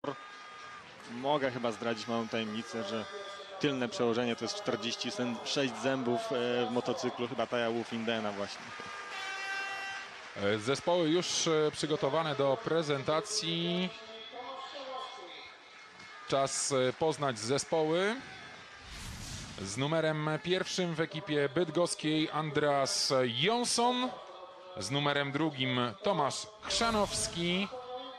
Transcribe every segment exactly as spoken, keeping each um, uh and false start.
Mogę chyba zdradzić małą tajemnicę, że tylne przełożenie to jest czterdzieści sześć zębów w motocyklu, chyba Taja Wolfindena właśnie. Zespoły już przygotowane do prezentacji. Czas poznać zespoły. Z numerem pierwszym w ekipie bydgoskiej Andreas Jonsson. Z numerem drugim Tomasz Chrzanowski.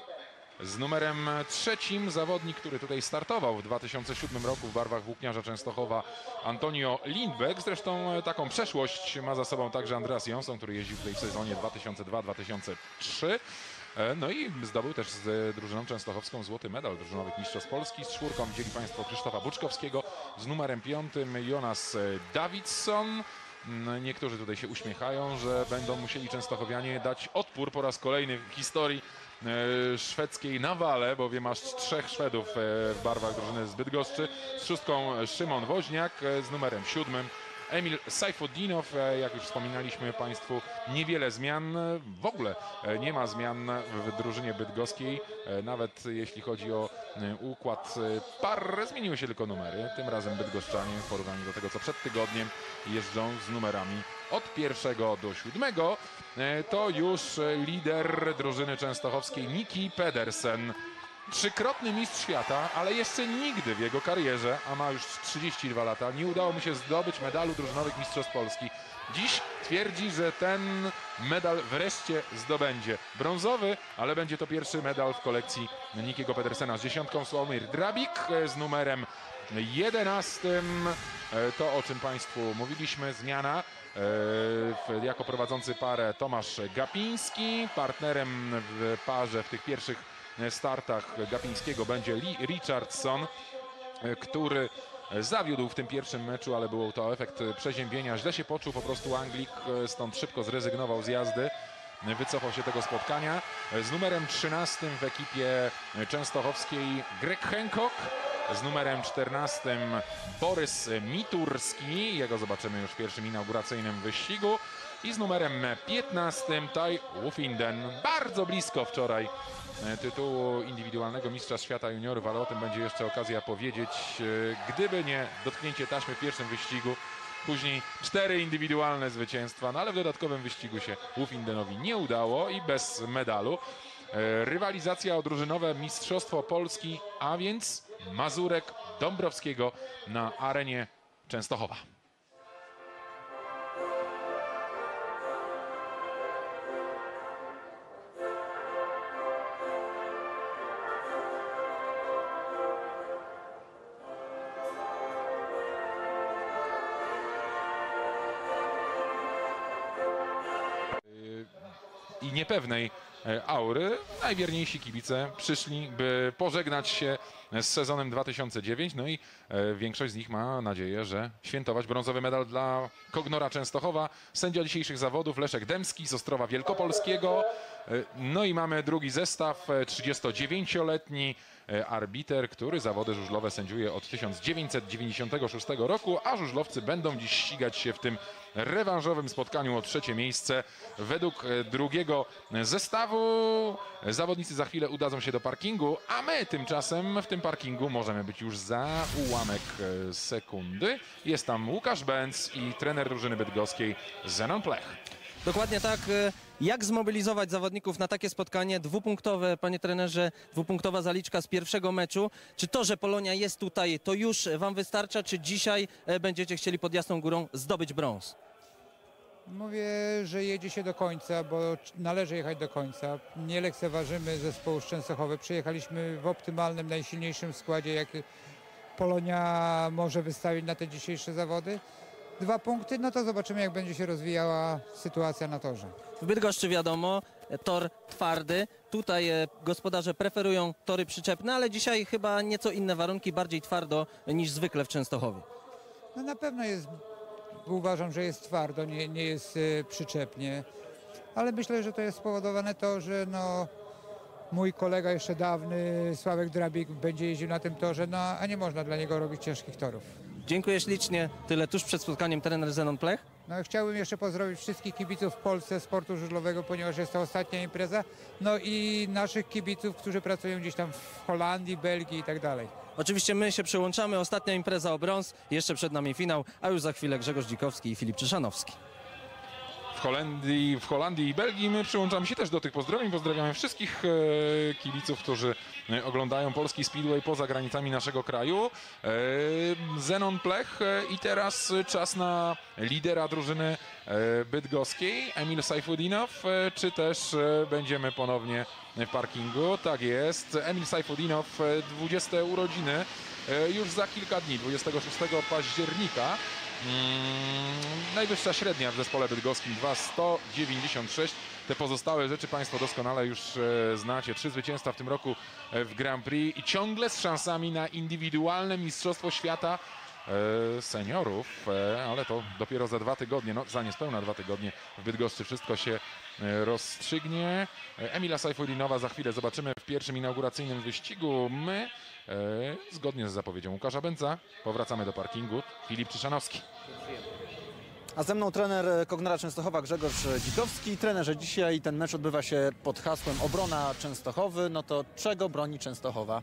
Z numerem trzecim zawodnik, który tutaj startował w dwa tysiące siódmym roku w barwach Włókniarza Częstochowa, Antonio Lindbeck. Zresztą taką przeszłość ma za sobą także Andreas Jonsson, który jeździł tutaj w sezonie dwa tysiące drugi dwa tysiące trzeci. No i zdobył też z drużyną częstochowską złoty medal drużynowych mistrzostw Polski. Z czwórką widzieli Państwo Krzysztofa Buczkowskiego, z numerem piątym Jonas Davidsson. Niektórzy tutaj się uśmiechają, że będą musieli częstochowianie dać odpór po raz kolejny w historii szwedzkiej nawale, bowiem aż trzech Szwedów w barwach drużyny z Bydgoszczy. Z szóstką Szymon Woźniak, z numerem siódmym Emil Sajfudinow. Jak już wspominaliśmy Państwu, niewiele zmian. W ogóle nie ma zmian w drużynie bydgoskiej. Nawet jeśli chodzi o układ par, zmieniły się tylko numery. Tym razem bydgoszczanie w porównaniu do tego, co przed tygodniem, jeżdżą z numerami od pierwszego do siódmego. To już lider drużyny częstochowskiej Niki Pedersen. Trzykrotny mistrz świata, ale jeszcze nigdy w jego karierze, a ma już trzydzieści dwa lata, nie udało mu się zdobyć medalu drużynowych mistrzostw Polski. Dziś twierdzi, że ten medal wreszcie zdobędzie. Brązowy, ale będzie to pierwszy medal w kolekcji Nikiego Pedersena. Z dziesiątką Sławomir Drabik, z numerem jedenastym. To, o czym Państwu mówiliśmy, zmiana. Jako prowadzący parę Tomasz Gapiński, partnerem w parze w tych pierwszych startach Gapińskiego będzie Lee Richardson, który zawiódł w tym pierwszym meczu, ale był to efekt przeziębienia. Źle się poczuł po prostu Anglik, stąd szybko zrezygnował z jazdy. Wycofał się tego spotkania. Z numerem trzynastym w ekipie częstochowskiej Greg Hancock. Z numerem czternastym Borys Miturski. Jego zobaczymy już w pierwszym inauguracyjnym wyścigu. I z numerem piętnastym Taj Wolfinden. Bardzo blisko wczoraj tytułu indywidualnego mistrza świata juniorów, ale o tym będzie jeszcze okazja powiedzieć. Gdyby nie dotknięcie taśmy w pierwszym wyścigu, później cztery indywidualne zwycięstwa, no ale w dodatkowym wyścigu się Wolfindenowi nie udało i bez medalu. Rywalizacja o drużynowe mistrzostwo Polski, a więc Mazurek Dąbrowskiego na arenie Częstochowa. I niepewnej aury najwierniejsi kibice przyszli, by pożegnać się z sezonem dwa tysiące dziewiątym. No i większość z nich ma nadzieję, że świętować brązowy medal dla Kognora Częstochowa. Sędzia dzisiejszych zawodów Leszek Dębski z Ostrowa Wielkopolskiego. No i mamy drugi zestaw, trzydziestodziewięcioletni arbiter, który zawody żużlowe sędziuje od tysiąc dziewięćset dziewięćdziesiątego szóstego roku, a żużlowcy będą dziś ścigać się w tym rewanżowym spotkaniu o trzecie miejsce. Według drugiego zestawu zawodnicy za chwilę udadzą się do parkingu, a my tymczasem w tym parkingu możemy być już za ułamek sekundy. Jest tam Łukasz Bęc i trener drużyny bydgoskiej Zenon Plech. Dokładnie tak. Jak zmobilizować zawodników na takie spotkanie dwupunktowe, panie trenerze, dwupunktowa zaliczka z pierwszego meczu? Czy to, że Polonia jest tutaj, to już wam wystarcza, czy dzisiaj będziecie chcieli pod Jasną Górą zdobyć brąz? Mówię, że jedzie się do końca, bo należy jechać do końca. Nie lekceważymy zespołu z Częstochowy. Przyjechaliśmy w optymalnym, najsilniejszym składzie, jaki Polonia może wystawić na te dzisiejsze zawody. Dwa punkty, no to zobaczymy, jak będzie się rozwijała sytuacja na torze. W Bydgoszczy wiadomo, tor twardy. Tutaj gospodarze preferują tory przyczepne, ale dzisiaj chyba nieco inne warunki, bardziej twardo niż zwykle w Częstochowie. No na pewno jest, uważam, że jest twardo, nie, nie jest y, przyczepnie, ale myślę, że to jest spowodowane to, że no, mój kolega jeszcze dawny, Sławek Drabik, będzie jeździł na tym torze, no a nie można dla niego robić ciężkich torów. Dziękuję ślicznie. Tyle tuż przed spotkaniem trener Zenon Plech. No, chciałbym jeszcze pozdrowić wszystkich kibiców w Polsce sportu żużlowego, ponieważ jest to ostatnia impreza, no i naszych kibiców, którzy pracują gdzieś tam w Holandii, Belgii i tak dalej. Oczywiście my się przyłączamy. Ostatnia impreza o brąz. Jeszcze przed nami finał, a już za chwilę Grzegorz Dzikowski i Filip Czyszanowski. W Holandii, w Holandii i Belgii my przyłączamy się też do tych pozdrowień. Pozdrawiamy wszystkich e, kibiców, którzy e, oglądają polski speedway poza granicami naszego kraju. E, Zenon Plech e, i teraz czas na lidera drużyny e, bydgoskiej, Emil Sajfudinow, e, czy też e, będziemy ponownie w parkingu. Tak jest, Emil Sajfudinow, e, dwudzieste urodziny e, już za kilka dni, dwudziestego szóstego października. Hmm, najwyższa średnia w zespole bydgoskim dwa sto dziewięćdziesiąt sześć. Te pozostałe rzeczy Państwo doskonale już e, znacie. Trzy zwycięstwa w tym roku e, w Grand Prix i ciągle z szansami na indywidualne Mistrzostwo Świata e, seniorów, e, ale to dopiero za dwa tygodnie, no za niespełna dwa tygodnie w Bydgoszczy wszystko się e, rozstrzygnie. E, Emila Sajfudinowa za chwilę zobaczymy w pierwszym inauguracyjnym wyścigu. My E, zgodnie z zapowiedzią Łukasza Bęca powracamy do parkingu. Filip Czyszanowski. A ze mną trener Kognera Częstochowa Grzegorz Dzikowski. Trenerze, dzisiaj ten mecz odbywa się pod hasłem Obrona Częstochowy. No to czego broni Częstochowa?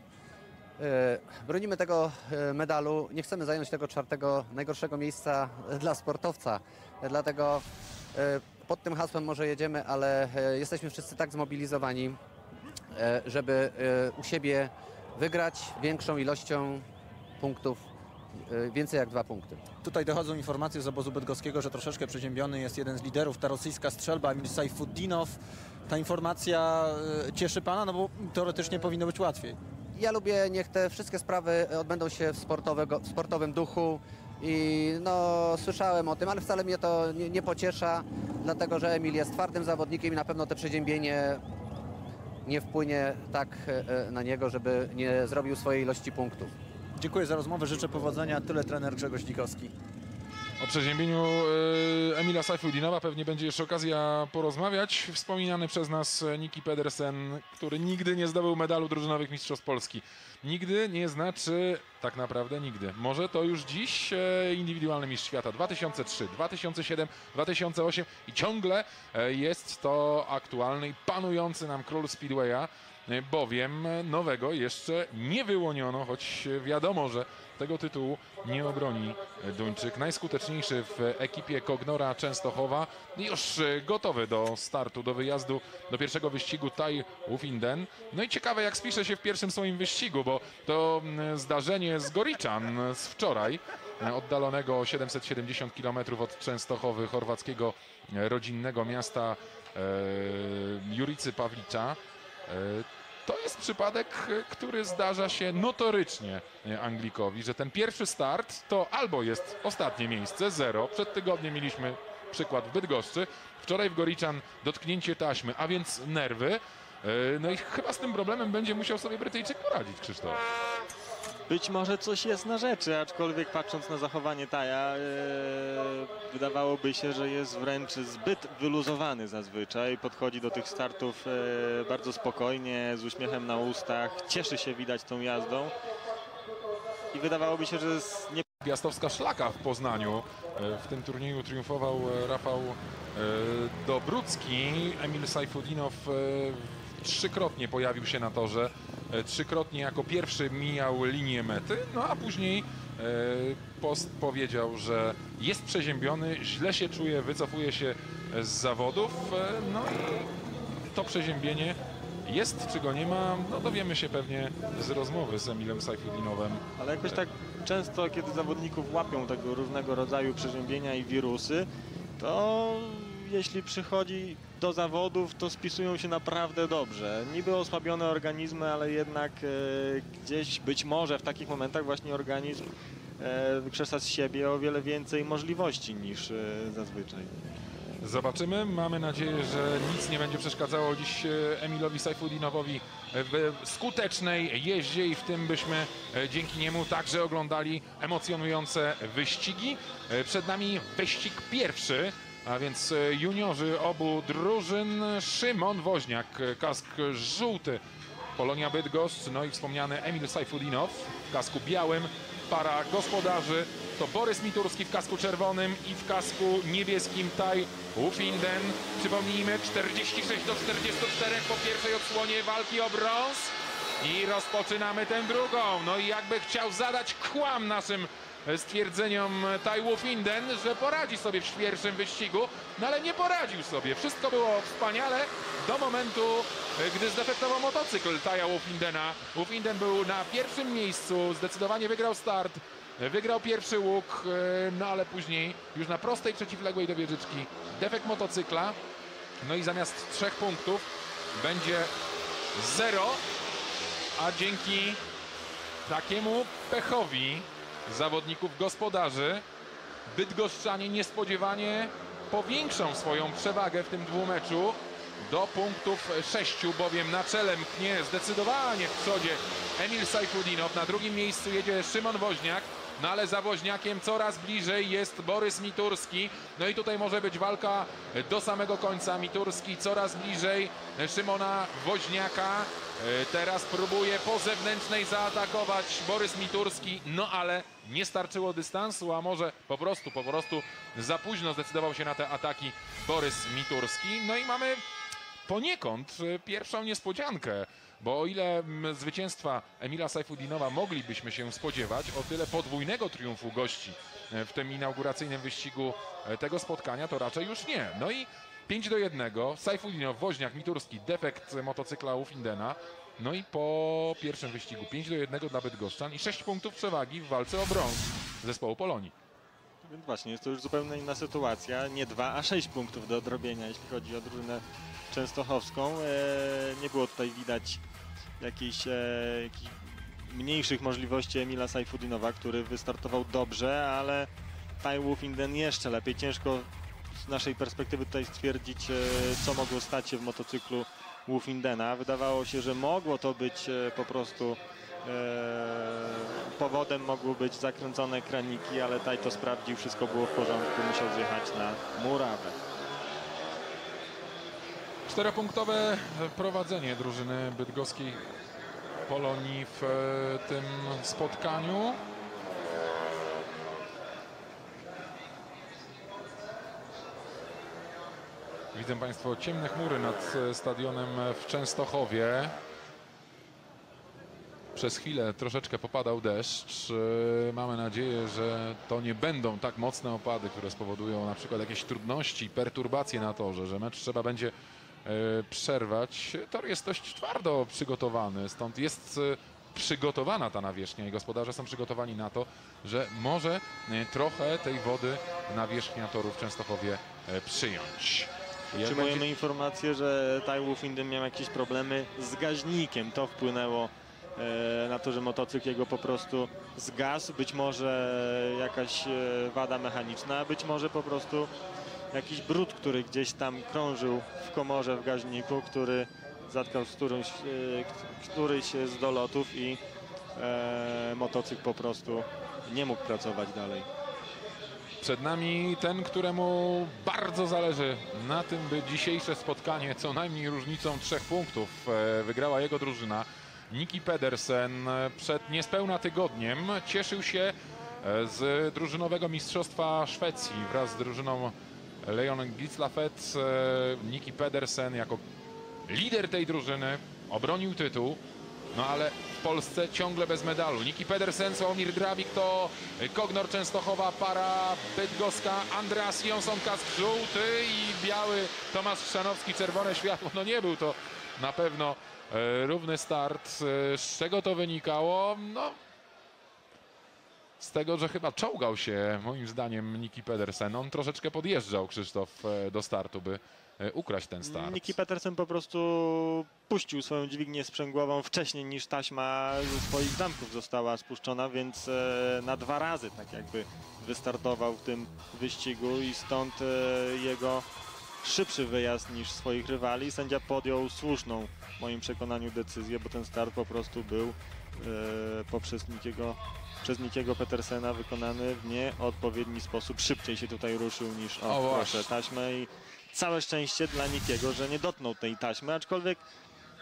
E, Bronimy tego e, medalu. Nie chcemy zająć tego czwartego najgorszego miejsca dla sportowca. E, Dlatego e, pod tym hasłem może jedziemy, ale e, jesteśmy wszyscy tak zmobilizowani, e, żeby e, u siebie wygrać większą ilością punktów, e, więcej jak dwa punkty. Tutaj dochodzą informacje z obozu bydgoskiego, że troszeczkę przeziębiony jest jeden z liderów, ta rosyjska strzelba, Emil Sajfudinow. Ta informacja e, cieszy Pana, no bo teoretycznie powinno być łatwiej. Ja lubię, niech te wszystkie sprawy odbędą się w, sportowego, w sportowym duchu i no, słyszałem o tym, ale wcale mnie to nie, nie pociesza, dlatego że Emil jest twardym zawodnikiem i na pewno to przeziębienie nie wpłynie tak e, na niego, żeby nie zrobił swojej ilości punktów. Dziękuję za rozmowę, życzę powodzenia. Tyle trener Grzegorz Dzikowski. O przeziębieniu e, Emila Sajfudinowa pewnie będzie jeszcze okazja porozmawiać. Wspominany przez nas Niki Pedersen, który nigdy nie zdobył medalu drużynowych Mistrzostw Polski. Nigdy nie znaczy tak naprawdę nigdy. Może to już dziś e, indywidualny mistrz świata. dwa tysiące trzy, dwa tysiące siedem, dwa tysiące osiem i ciągle e, jest to aktualny i panujący nam król Speedwaya, e, bowiem nowego jeszcze nie wyłoniono, choć wiadomo, że tego tytułu nie obroni Duńczyk. Najskuteczniejszy w ekipie Kognora Częstochowa, już gotowy do startu, do wyjazdu, do pierwszego wyścigu Tai Wufinden. No i ciekawe, jak spisze się w pierwszym swoim wyścigu, bo to zdarzenie z Goriczan z wczoraj, oddalonego o siedemset siedemdziesiąt kilometrów od Częstochowy, chorwackiego rodzinnego miasta e, Juricy Pawlicza. E, To jest przypadek, który zdarza się notorycznie Anglikowi, że ten pierwszy start to albo jest ostatnie miejsce, zero. Przed tygodniem mieliśmy przykład w Bydgoszczy. Wczoraj w Goriczan dotknięcie taśmy, a więc nerwy. No i chyba z tym problemem będzie musiał sobie Brytyjczyk poradzić, Krzysztof. Być może coś jest na rzeczy, aczkolwiek patrząc na zachowanie Taja, e, wydawałoby się, że jest wręcz zbyt wyluzowany zazwyczaj. Podchodzi do tych startów e, bardzo spokojnie, z uśmiechem na ustach, cieszy się widać tą jazdą i wydawałoby się, że jest nie... Piastowska szlaka w Poznaniu. W tym turnieju triumfował Rafał Dobrucki. Emil Sajfudinow trzykrotnie pojawił się na torze. Trzykrotnie jako pierwszy mijał linię mety, no a później Post powiedział, że jest przeziębiony, źle się czuje, wycofuje się z zawodów. No i to przeziębienie jest czy go nie ma, no dowiemy się pewnie z rozmowy z Emilem Sajfudinowem. Ale jakoś tak często, kiedy zawodników łapią tego różnego rodzaju przeziębienia i wirusy, to jeśli przychodzi do zawodów, to spisują się naprawdę dobrze. Niby osłabione organizmy, ale jednak e, gdzieś być może w takich momentach właśnie organizm e, wykrzesa z siebie o wiele więcej możliwości niż e, zazwyczaj. Zobaczymy. Mamy nadzieję, że nic nie będzie przeszkadzało dziś Emilowi Sajfudinowowi w skutecznej jeździe i w tym byśmy dzięki niemu także oglądali emocjonujące wyścigi. Przed nami wyścig pierwszy, a więc juniorzy obu drużyn. Szymon Woźniak, kask żółty Polonia Bydgoszcz, no i wspomniany Emil Sajfudinow w kasku białym. Para gospodarzy to Borys Miturski w kasku czerwonym i w kasku niebieskim Tai Wufinden. Przypomnijmy, czterdzieści sześć do czterdziestu czterech po pierwszej odsłonie walki o brąz. I rozpoczynamy tę drugą. No i jakby chciał zadać kłam naszym stwierdzeniom Tai Wufinden, że poradzi sobie w pierwszym wyścigu, no ale nie poradził sobie. Wszystko było wspaniale do momentu, gdy zdefektował motocykl Taja Wufindena. Wufinden był na pierwszym miejscu, zdecydowanie wygrał start, wygrał pierwszy łuk, no ale później już na prostej przeciwległej do wieżyczki defekt motocykla. No i zamiast trzech punktów będzie zero, a dzięki takiemu pechowi zawodników gospodarzy bydgoszczanie niespodziewanie powiększą swoją przewagę w tym dwumeczu do punktów sześciu, bowiem na czele mknie zdecydowanie w przodzie Emil Sajfudinow. Na drugim miejscu jedzie Szymon Woźniak, no ale za Woźniakiem coraz bliżej jest Borys Miturski. No i tutaj może być walka do samego końca. Miturski coraz bliżej Szymona Woźniaka. Teraz próbuje po zewnętrznej zaatakować Borys Miturski, no ale nie starczyło dystansu, a może po prostu, po prostu za późno zdecydował się na te ataki Borys Miturski. No i mamy poniekąd pierwszą niespodziankę, bo o ile zwycięstwa Emila Sajfudinowa moglibyśmy się spodziewać, o tyle podwójnego triumfu gości w tym inauguracyjnym wyścigu tego spotkania to raczej już nie. No i pięć do jednego, Sajfudinow, Woźniak, Miturski, defekt motocykla Wufindena. No i po pierwszym wyścigu pięć do jednego dla bydgoszczan i sześć punktów przewagi w walce o brąz zespołu Polonii. Więc właśnie, jest to już zupełnie inna sytuacja. Nie dwa, a sześć punktów do odrobienia, jeśli chodzi o drużynę częstochowską. E, nie było tutaj widać jakichś, e, jakichś mniejszych możliwości Emila Sajfudinowa, który wystartował dobrze, ale Tai Wufinden jeszcze lepiej. Ciężko z naszej perspektywy tutaj stwierdzić, e, co mogło stać się w motocyklu Wufindena. Wydawało się, że mogło to być e, po prostu e, powodem, mogły być zakręcone kraniki, ale Tai to sprawdził, wszystko było w porządku, musiał zjechać na murawę. Czteropunktowe prowadzenie drużyny bydgoskiej Polonii w e, tym spotkaniu. Widzą Państwo ciemne chmury nad stadionem w Częstochowie. Przez chwilę troszeczkę popadał deszcz. Mamy nadzieję, że to nie będą tak mocne opady, które spowodują na przykład jakieś trudności, perturbacje na torze, że mecz trzeba będzie przerwać. Tor jest dość twardo przygotowany, stąd jest przygotowana ta nawierzchnia i gospodarze są przygotowani na to, że może trochę tej wody nawierzchnia toru w Częstochowie przyjąć. Otrzymujemy będzie... informację, że Tai Wufinden miał jakieś problemy z gaźnikiem. To wpłynęło e, na to, że motocykl jego po prostu zgasł. Być może jakaś e, wada mechaniczna, być może po prostu jakiś brud, który gdzieś tam krążył w komorze w gaźniku, który zatkał z którymś, e, któryś z dolotów i e, motocykl po prostu nie mógł pracować dalej. Przed nami ten, któremu bardzo zależy na tym, by dzisiejsze spotkanie co najmniej różnicą trzech punktów wygrała jego drużyna. Niki Pedersen przed niespełna tygodniem cieszył się z drużynowego mistrzostwa Szwecji wraz z drużyną Leon Gislaved. Niki Pedersen jako lider tej drużyny obronił tytuł. No ale w Polsce ciągle bez medalu. Niki Pedersen, Sławomir Drabik to Kognor Częstochowa, para bydgoska, Andreas Jonsson, kask żółty i biały Tomasz Chrzanowski, czerwone światło. No nie był to na pewno e, równy start. E, z czego to wynikało? No z tego, że chyba czołgał się moim zdaniem Niki Pedersen. On troszeczkę podjeżdżał, Krzysztof, e, do startu, by ukraść ten start. Niki Pedersen po prostu puścił swoją dźwignię sprzęgłową wcześniej niż taśma ze swoich zamków została spuszczona, więc e, na dwa razy tak jakby wystartował w tym wyścigu i stąd e, jego szybszy wyjazd niż swoich rywali. Sędzia podjął słuszną w moim przekonaniu decyzję, bo ten start po prostu był e, poprzez Nikiego, przez Nikiego Pedersena wykonany w nieodpowiedni sposób. Szybciej się tutaj ruszył niż o, o proszę taśmę i całe szczęście dla Nikiego, że nie dotknął tej taśmy, aczkolwiek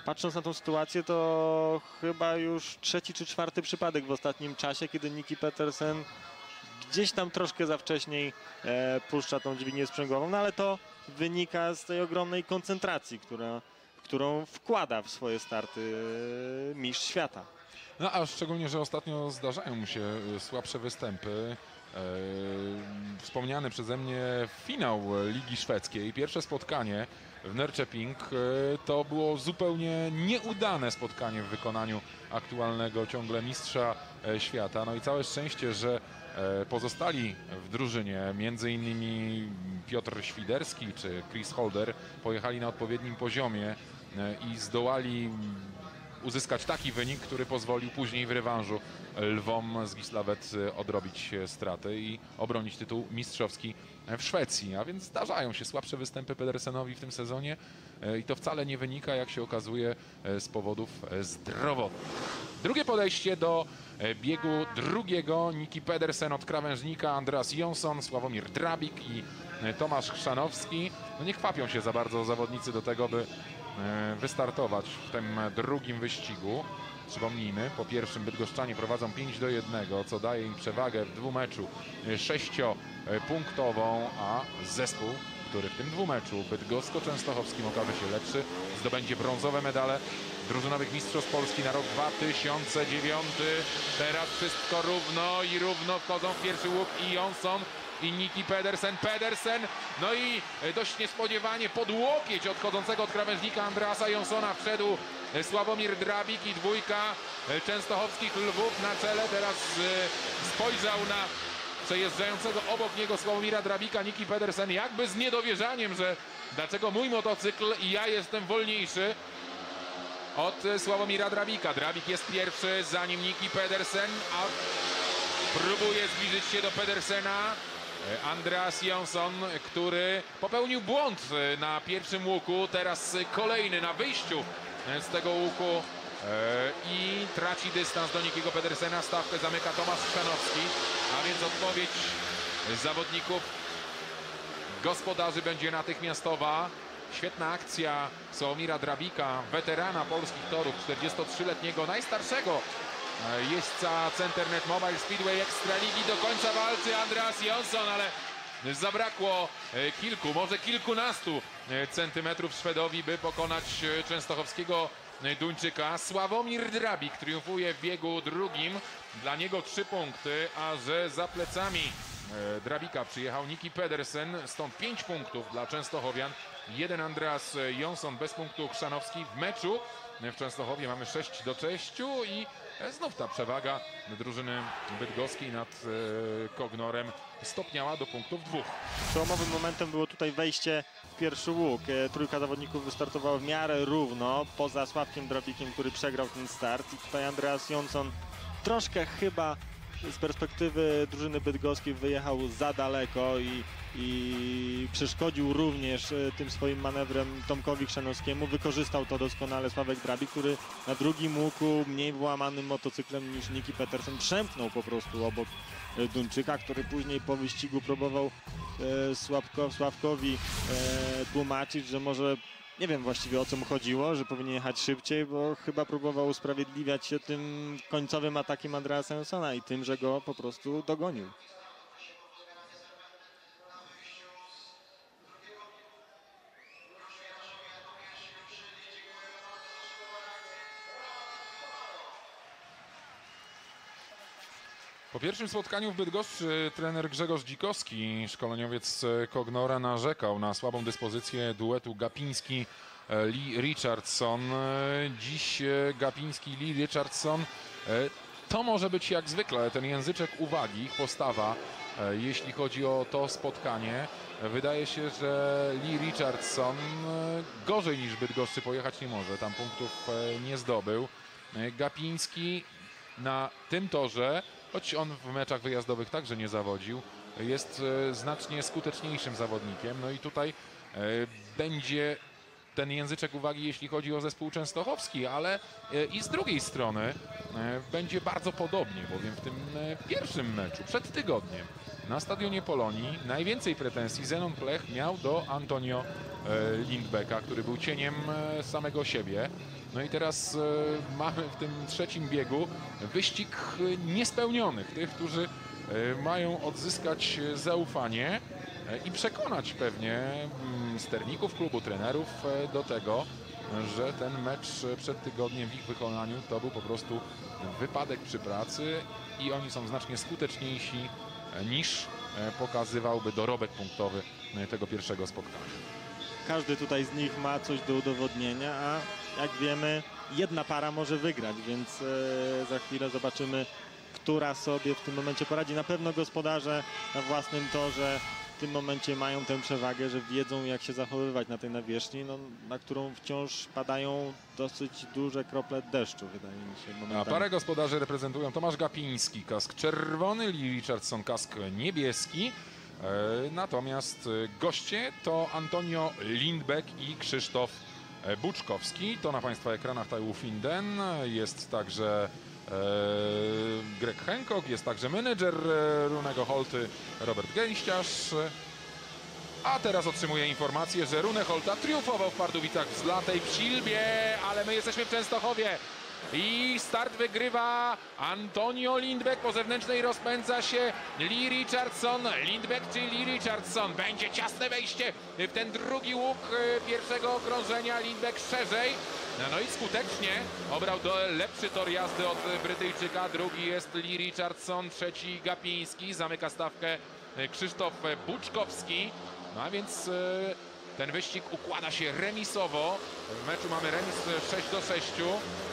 patrząc na tą sytuację, to chyba już trzeci czy czwarty przypadek w ostatnim czasie, kiedy Niki Petersen gdzieś tam troszkę za wcześniej e, puszcza tą dźwignię sprzęgłową, no ale to wynika z tej ogromnej koncentracji, która, którą wkłada w swoje starty e, mistrz świata. No a szczególnie, że ostatnio zdarzają mu się e, słabsze występy. E, wspomniany przeze mnie finał Ligi Szwedzkiej, pierwsze spotkanie w Norrköping, e, to było zupełnie nieudane spotkanie w wykonaniu aktualnego ciągle mistrza e, świata. No i całe szczęście, że e, pozostali w drużynie, między innymi Piotr Świderski czy Chris Holder, pojechali na odpowiednim poziomie e, i zdołali uzyskać taki wynik, który pozwolił później w rewanżu Lwom z Gislaved odrobić straty i obronić tytuł mistrzowski w Szwecji. A więc zdarzają się słabsze występy Pedersenowi w tym sezonie i to wcale nie wynika, jak się okazuje, z powodów zdrowotnych. Drugie podejście do biegu drugiego. Niki Pedersen od krawężnika, Andreas Jonsson, Sławomir Drabik i Tomasz Chrzanowski. No nie chwapią się za bardzo zawodnicy do tego, by wystartować w tym drugim wyścigu. Przypomnijmy, po pierwszym bydgoszczanie prowadzą pięć do jednego, co daje im przewagę w dwumeczu sześciopunktową, a zespół, który w tym dwumeczu bydgosko-częstochowskim okaże się lepszy, zdobędzie brązowe medale drużynowych mistrzostw Polski na rok dwa tysiące dziewiąty. Teraz wszystko równo i równo wchodzą w pierwszy łuk i Jonsson i Niki Pedersen. Pedersen, no i dość niespodziewanie pod łokieć odchodzącego od krawężnika Andreasa Jonssona wszedł Sławomir Drabik i dwójka częstochowskich Lwów na czele. Teraz spojrzał na przejeżdżającego obok niego Sławomira Drabika Niki Pedersen jakby z niedowierzaniem, że dlaczego mój motocykl i ja jestem wolniejszy od Sławomira Drabika. Drabik jest pierwszy, za nim Niki Pedersen, a próbuje zbliżyć się do Pedersena Andreas Jonsson, który popełnił błąd na pierwszim łuku, teraz kolejny na wyjściu z tego łuku i traci dystans do Nikiego Pedersena. Stawkę zamyka Tomasz Chrzanowski, a więc odpowiedź zawodników gospodarzy będzie natychmiastowa. Świetna akcja Sławomira Drabika, weterana polskich torów, czterdziestotrzyletniego, najstarszego jeźdźca Centernet Mobile Speedway Ekstraligi. Do końca walczy Andreas Jonsson, ale zabrakło kilku, może kilkunastu centymetrów Szwedowi, by pokonać częstochowskiego Duńczyka. Sławomir Drabik triumfuje w biegu drugim. Dla niego trzy punkty, a że za plecami Drabika przyjechał Niki Pedersen, stąd pięć punktów dla Częstochowian. Jeden Andreas Jonsson bez punktu, Chrzanowski w meczu. W Częstochowie mamy sześć do sześciu i znów ta przewaga drużyny bydgoskiej nad e, Kognorem stopniała do punktów dwóch. Przełomowym momentem było tutaj wejście w pierwszy łuk. E, trójka zawodników wystartowała w miarę równo, poza Sławkiem Drabikiem, który przegrał ten start. I tutaj Andreas Jonsson troszkę chyba z perspektywy drużyny bydgoskiej wyjechał za daleko i, i przeszkodził również e, tym swoim manewrem Tomkowi Chrzanowskiemu. Wykorzystał to doskonale Sławek Drabik, który na drugim łuku mniej włamanym motocyklem niż Niki Pedersen przemknął po prostu obok e, Duńczyka, który później po wyścigu próbował e, Sławko, Sławkowi e, tłumaczyć, że może nie wiem właściwie o co mu chodziło, że powinien jechać szybciej, bo chyba próbował usprawiedliwiać się tym końcowym atakiem Andreasa Jonssona i tym, że go po prostu dogonił. Po pierwszym spotkaniu w Bydgoszczy trener Grzegorz Dzikowski, szkoleniowiec Kognora, narzekał na słabą dyspozycję duetu Gapiński-Lee Richardson. Dziś Gapiński-Lee Richardson to może być jak zwykle ten języczek uwagi, ich postawa, jeśli chodzi o to spotkanie. Wydaje się, że Lee Richardson gorzej niż Bydgoszczy pojechać nie może, tam punktów nie zdobył. Gapiński na tym torze, choć on w meczach wyjazdowych także nie zawodził, jest e, znacznie skuteczniejszym zawodnikiem. No i tutaj e, będzie ten języczek uwagi, jeśli chodzi o zespół częstochowski, ale e, i z drugiej strony e, będzie bardzo podobnie, bowiem w tym e, pierwszym meczu przed tygodniem na stadionie Polonii najwięcej pretensji Zenon Plech miał do Antonio e, Lindbecka, który był cieniem e, samego siebie. No i teraz e, mamy w tym trzecim biegu wyścig e, niespełnionych, tych, którzy e, mają odzyskać zaufanie e, i przekonać pewnie mm, sterników klubu, trenerów e, do tego, że ten mecz przed tygodniem w ich wykonaniu to był po prostu wypadek przy pracy i oni są znacznie skuteczniejsi niż pokazywałby dorobek punktowy tego pierwszego spotkania. Każdy tutaj z nich ma coś do udowodnienia, a jak wiemy, jedna para może wygrać, więc e, za chwilę zobaczymy, która sobie w tym momencie poradzi. Na pewno gospodarze na własnym torze w tym momencie mają tę przewagę, że wiedzą, jak się zachowywać na tej nawierzchni, no, na którą wciąż padają dosyć duże krople deszczu, wydaje mi się. A momentami. parę gospodarzy reprezentują Tomasz Gapiński, kask czerwony, Lee Richardson, kask niebieski. E, natomiast goście to Antonio Lindbeck i Krzysztof Buczkowski. To na Państwa ekranach Taiwo Finden. Jest także e, Greg Hancock, jest także menedżer e, Runego Holty Robert Gęściarz. A teraz otrzymuję informację, że Rune Holta triumfował w Pardubicach w Zlatej Psilbie, ale my jesteśmy w Częstochowie. I start wygrywa Antonio Lindbeck. Po zewnętrznej rozpędza się Lee Richardson. Lindbeck czy Lee Richardson. Będzie ciasne wejście w ten drugi łuk pierwszego okrążenia. Lindbeck szerzej. No i skutecznie obrał do lepszy tor jazdy od Brytyjczyka. Drugi jest Lee Richardson, trzeci Gapiński. Zamyka stawkę Krzysztof Buczkowski. No a więc ten wyścig układa się remisowo. W meczu mamy remis sześć do sześciu.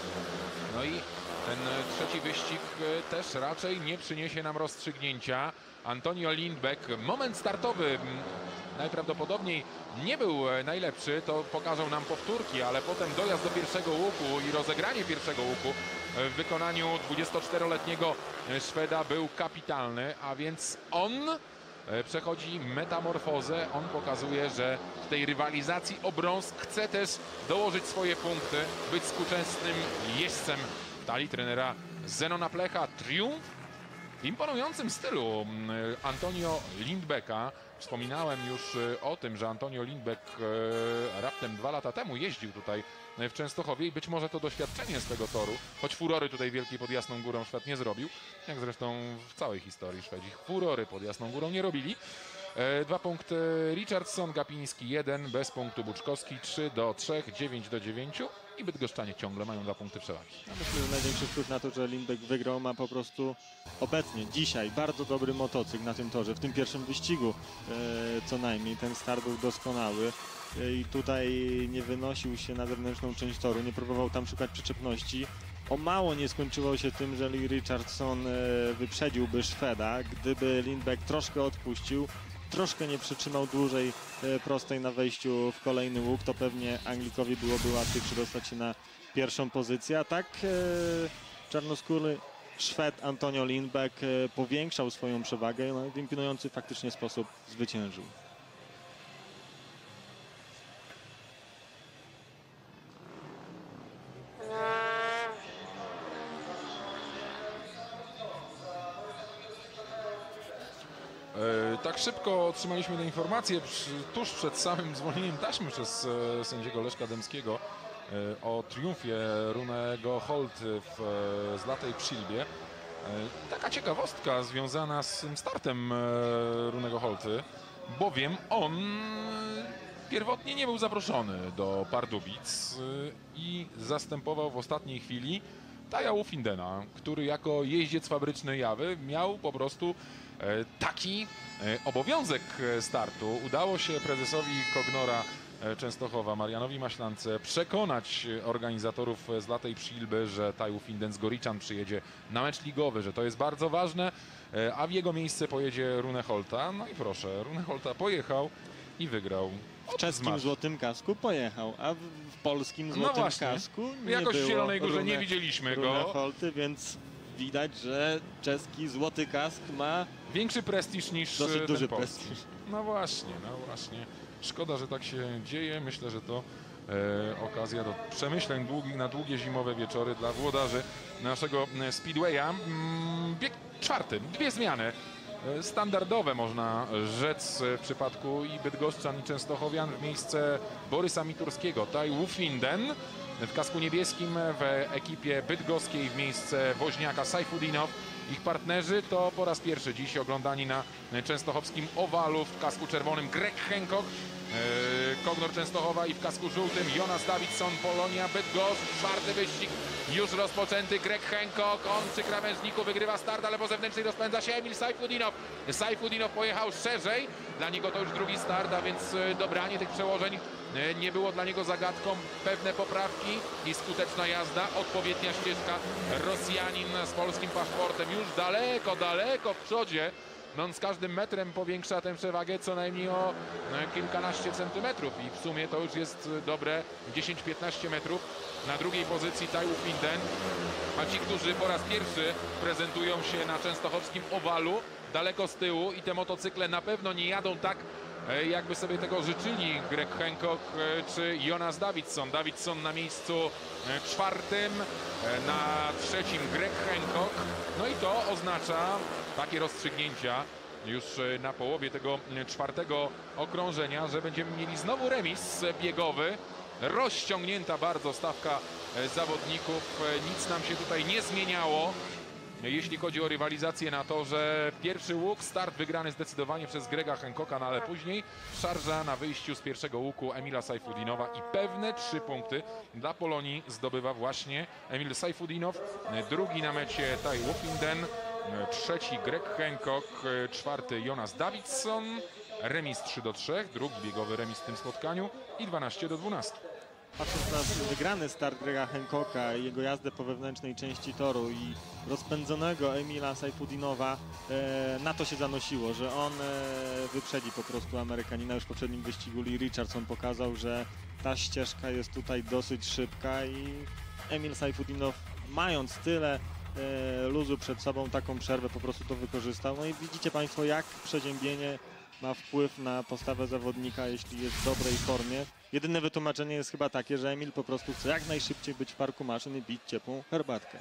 No i ten trzeci wyścig też raczej nie przyniesie nam rozstrzygnięcia. Antonio Lindbeck, moment startowy najprawdopodobniej nie był najlepszy, to pokażą nam powtórki, ale potem dojazd do pierwszego łuku i rozegranie pierwszego łuku w wykonaniu dwudziestoczteroletniego Szweda był kapitalny, a więc on przechodzi metamorfozę. On pokazuje, że w tej rywalizacji o brąz chce też dołożyć swoje punkty, być współczesnym jeźdźcem w talii trenera Zenona Plecha. Triumf w imponującym stylu Antonio Lindbecka. Wspominałem już o tym, że Antonio Lindbeck raptem dwa lata temu jeździł tutaj w Częstochowie i być może to doświadczenie z tego toru, choć furory tutaj wielkiej pod Jasną Górą Szwed nie zrobił, jak zresztą w całej historii Szwedzi furory pod Jasną Górą nie robili. E, dwa punkty Richardson, Gapiński jeden, bez punktu Buczkowski, trzy do trzech, dziewięć do dziewięciu i Bydgoszczanie ciągle mają dwa punkty przewagi. Ja myślę, że największy wpływ na to, że Lindbeck wygrał, ma po prostu obecnie, dzisiaj bardzo dobry motocykl na tym torze, w tym pierwszym wyścigu e, co najmniej. Ten start był doskonały e, i tutaj nie wynosił się na zewnętrzną część toru, nie próbował tam szukać przyczepności. O mało nie skończyło się tym, że Lee Richardson e, wyprzedziłby Szweda, gdyby Lindbeck troszkę odpuścił, troszkę nie przytrzymał dłużej e, prostej na wejściu w kolejny łuk, to pewnie Anglikowi byłoby łatwiej przedostać się na pierwszą pozycję, a tak e, czarnoskóry Szwed Antonio Lindbeck e, powiększał swoją przewagę, no i w imponujący faktycznie sposób zwyciężył. E, tak szybko otrzymaliśmy tę informację przy, tuż przed samym zwolnieniem taśmy przez e, sędziego Leszka Dębskiego e, o triumfie Runego Holt w e, Zlatej Psilbie. E, taka ciekawostka związana z tym startem e, Runego Holty, bowiem on pierwotnie nie był zaproszony do Pardubic e, i zastępował w ostatniej chwili Taiwo Findena, który jako jeździec fabryczny Jawy miał po prostu taki obowiązek startu. Udało się prezesowi Kognora Częstochowa, Marianowi Maślance, przekonać organizatorów z Zlatej Psilby, że Taiwo Finden z Goriczan przyjedzie na mecz ligowy, że to jest bardzo ważne, a w jego miejsce pojedzie Rune Holta. No i proszę, Rune Holta pojechał i wygrał. W czeskim złotym kasku pojechał, a w, w polskim złotym no właśnie. kasku nie Jakoś było w Zielonej Górze Rune, nie widzieliśmy Rune go. Holty, więc widać, że czeski złoty kask ma większy prestiż niż dosyć ten duży polski. prestiż. No właśnie, no właśnie. Szkoda, że tak się dzieje. Myślę, że to e, okazja do przemyśleń długich na długie zimowe wieczory dla włodarzy naszego e, Speedwaya. Mm, bieg czwarty, dwie zmiany. E, standardowe można rzec w przypadku i bydgoszczan, i częstochowian. W miejsce Borysa Miturskiego Tai Wufinden. W kasku niebieskim w ekipie bydgoskiej w miejsce woźniaka Sajfudinow. Ich partnerzy to po raz pierwszy dziś oglądani na częstochowskim owalu w kasku czerwonym Greg Hancock, e, Kognor Częstochowa, i w kasku żółtym Jonas Davidson, Polonia Bydgoszcz. Czwarty wyścig już rozpoczęty. Greg Hancock, on przy krawężniku wygrywa start, ale po zewnętrznej rozpędza się Emil Sajfudinow. Sajfudinow pojechał szerzej, dla niego to już drugi start, a więc dobranie tych przełożeń nie było dla niego zagadką. Pewne poprawki i skuteczna jazda, odpowiednia ścieżka. Rosjanin z polskim paszportem już daleko, daleko w przodzie. No, on z każdym metrem powiększa tę przewagę co najmniej o kilkanaście centymetrów i w sumie to już jest dobre dziesięć piętnaście metrów. Na drugiej pozycji Tai Wufinden, a ci, którzy po raz pierwszy prezentują się na częstochowskim owalu, daleko z tyłu, i te motocykle na pewno nie jadą tak, jakby sobie tego życzyli Greg Hancock czy Jonas Davidson. Davidson na miejscu czwartym, na trzecim Greg Hancock. No i to oznacza takie rozstrzygnięcia już na połowie tego czwartego okrążenia, że będziemy mieli znowu remis biegowy. Rozciągnięta bardzo stawka zawodników. Nic nam się tutaj nie zmieniało, jeśli chodzi o rywalizację na torze. Pierwszy łuk, start wygrany zdecydowanie przez Grega Hancocka, no ale później szarża na wyjściu z pierwszego łuku Emila Sajfudinowa i pewne trzy punkty dla Polonii zdobywa właśnie Emil Sajfudinow. Drugi na mecie Tai Wufinden, trzeci Greg Hancock, czwarty Jonas Davidson. Remis trzy do trzech, drugi biegowy remis w tym spotkaniu i dwanaście do dwunastu. Patrząc na wygrany start Grega Hancocka i jego jazdę po wewnętrznej części toru i rozpędzonego Emila Sajfudinowa, e, na to się zanosiło, że on e, wyprzedzi po prostu Amerykanina. Już w poprzednim wyścigu Lee Richardson pokazał, że ta ścieżka jest tutaj dosyć szybka i Emil Sajfudinow, mając tyle e, luzu przed sobą, taką przerwę po prostu to wykorzystał. No i widzicie Państwo, jak przeziębienie ma wpływ na postawę zawodnika, jeśli jest w dobrej formie. Jedyne wytłumaczenie jest chyba takie, że Emil po prostu chce jak najszybciej być w parku maszyn i pić ciepłą herbatkę.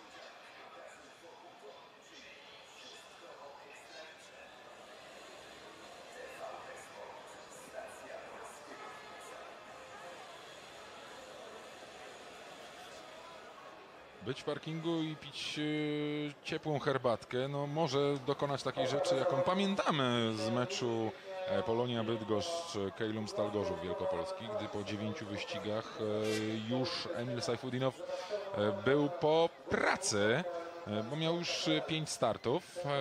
Być w parkingu i pić e, ciepłą herbatkę, no może dokonać takiej rzeczy, jaką pamiętamy z meczu e, Polonia Bydgoszcz, Kejlum Stal Gorzów Wielkopolski, gdy po dziewięciu wyścigach e, już Emil Sajfudinow e, był po pracy, e, bo miał już pięć startów e,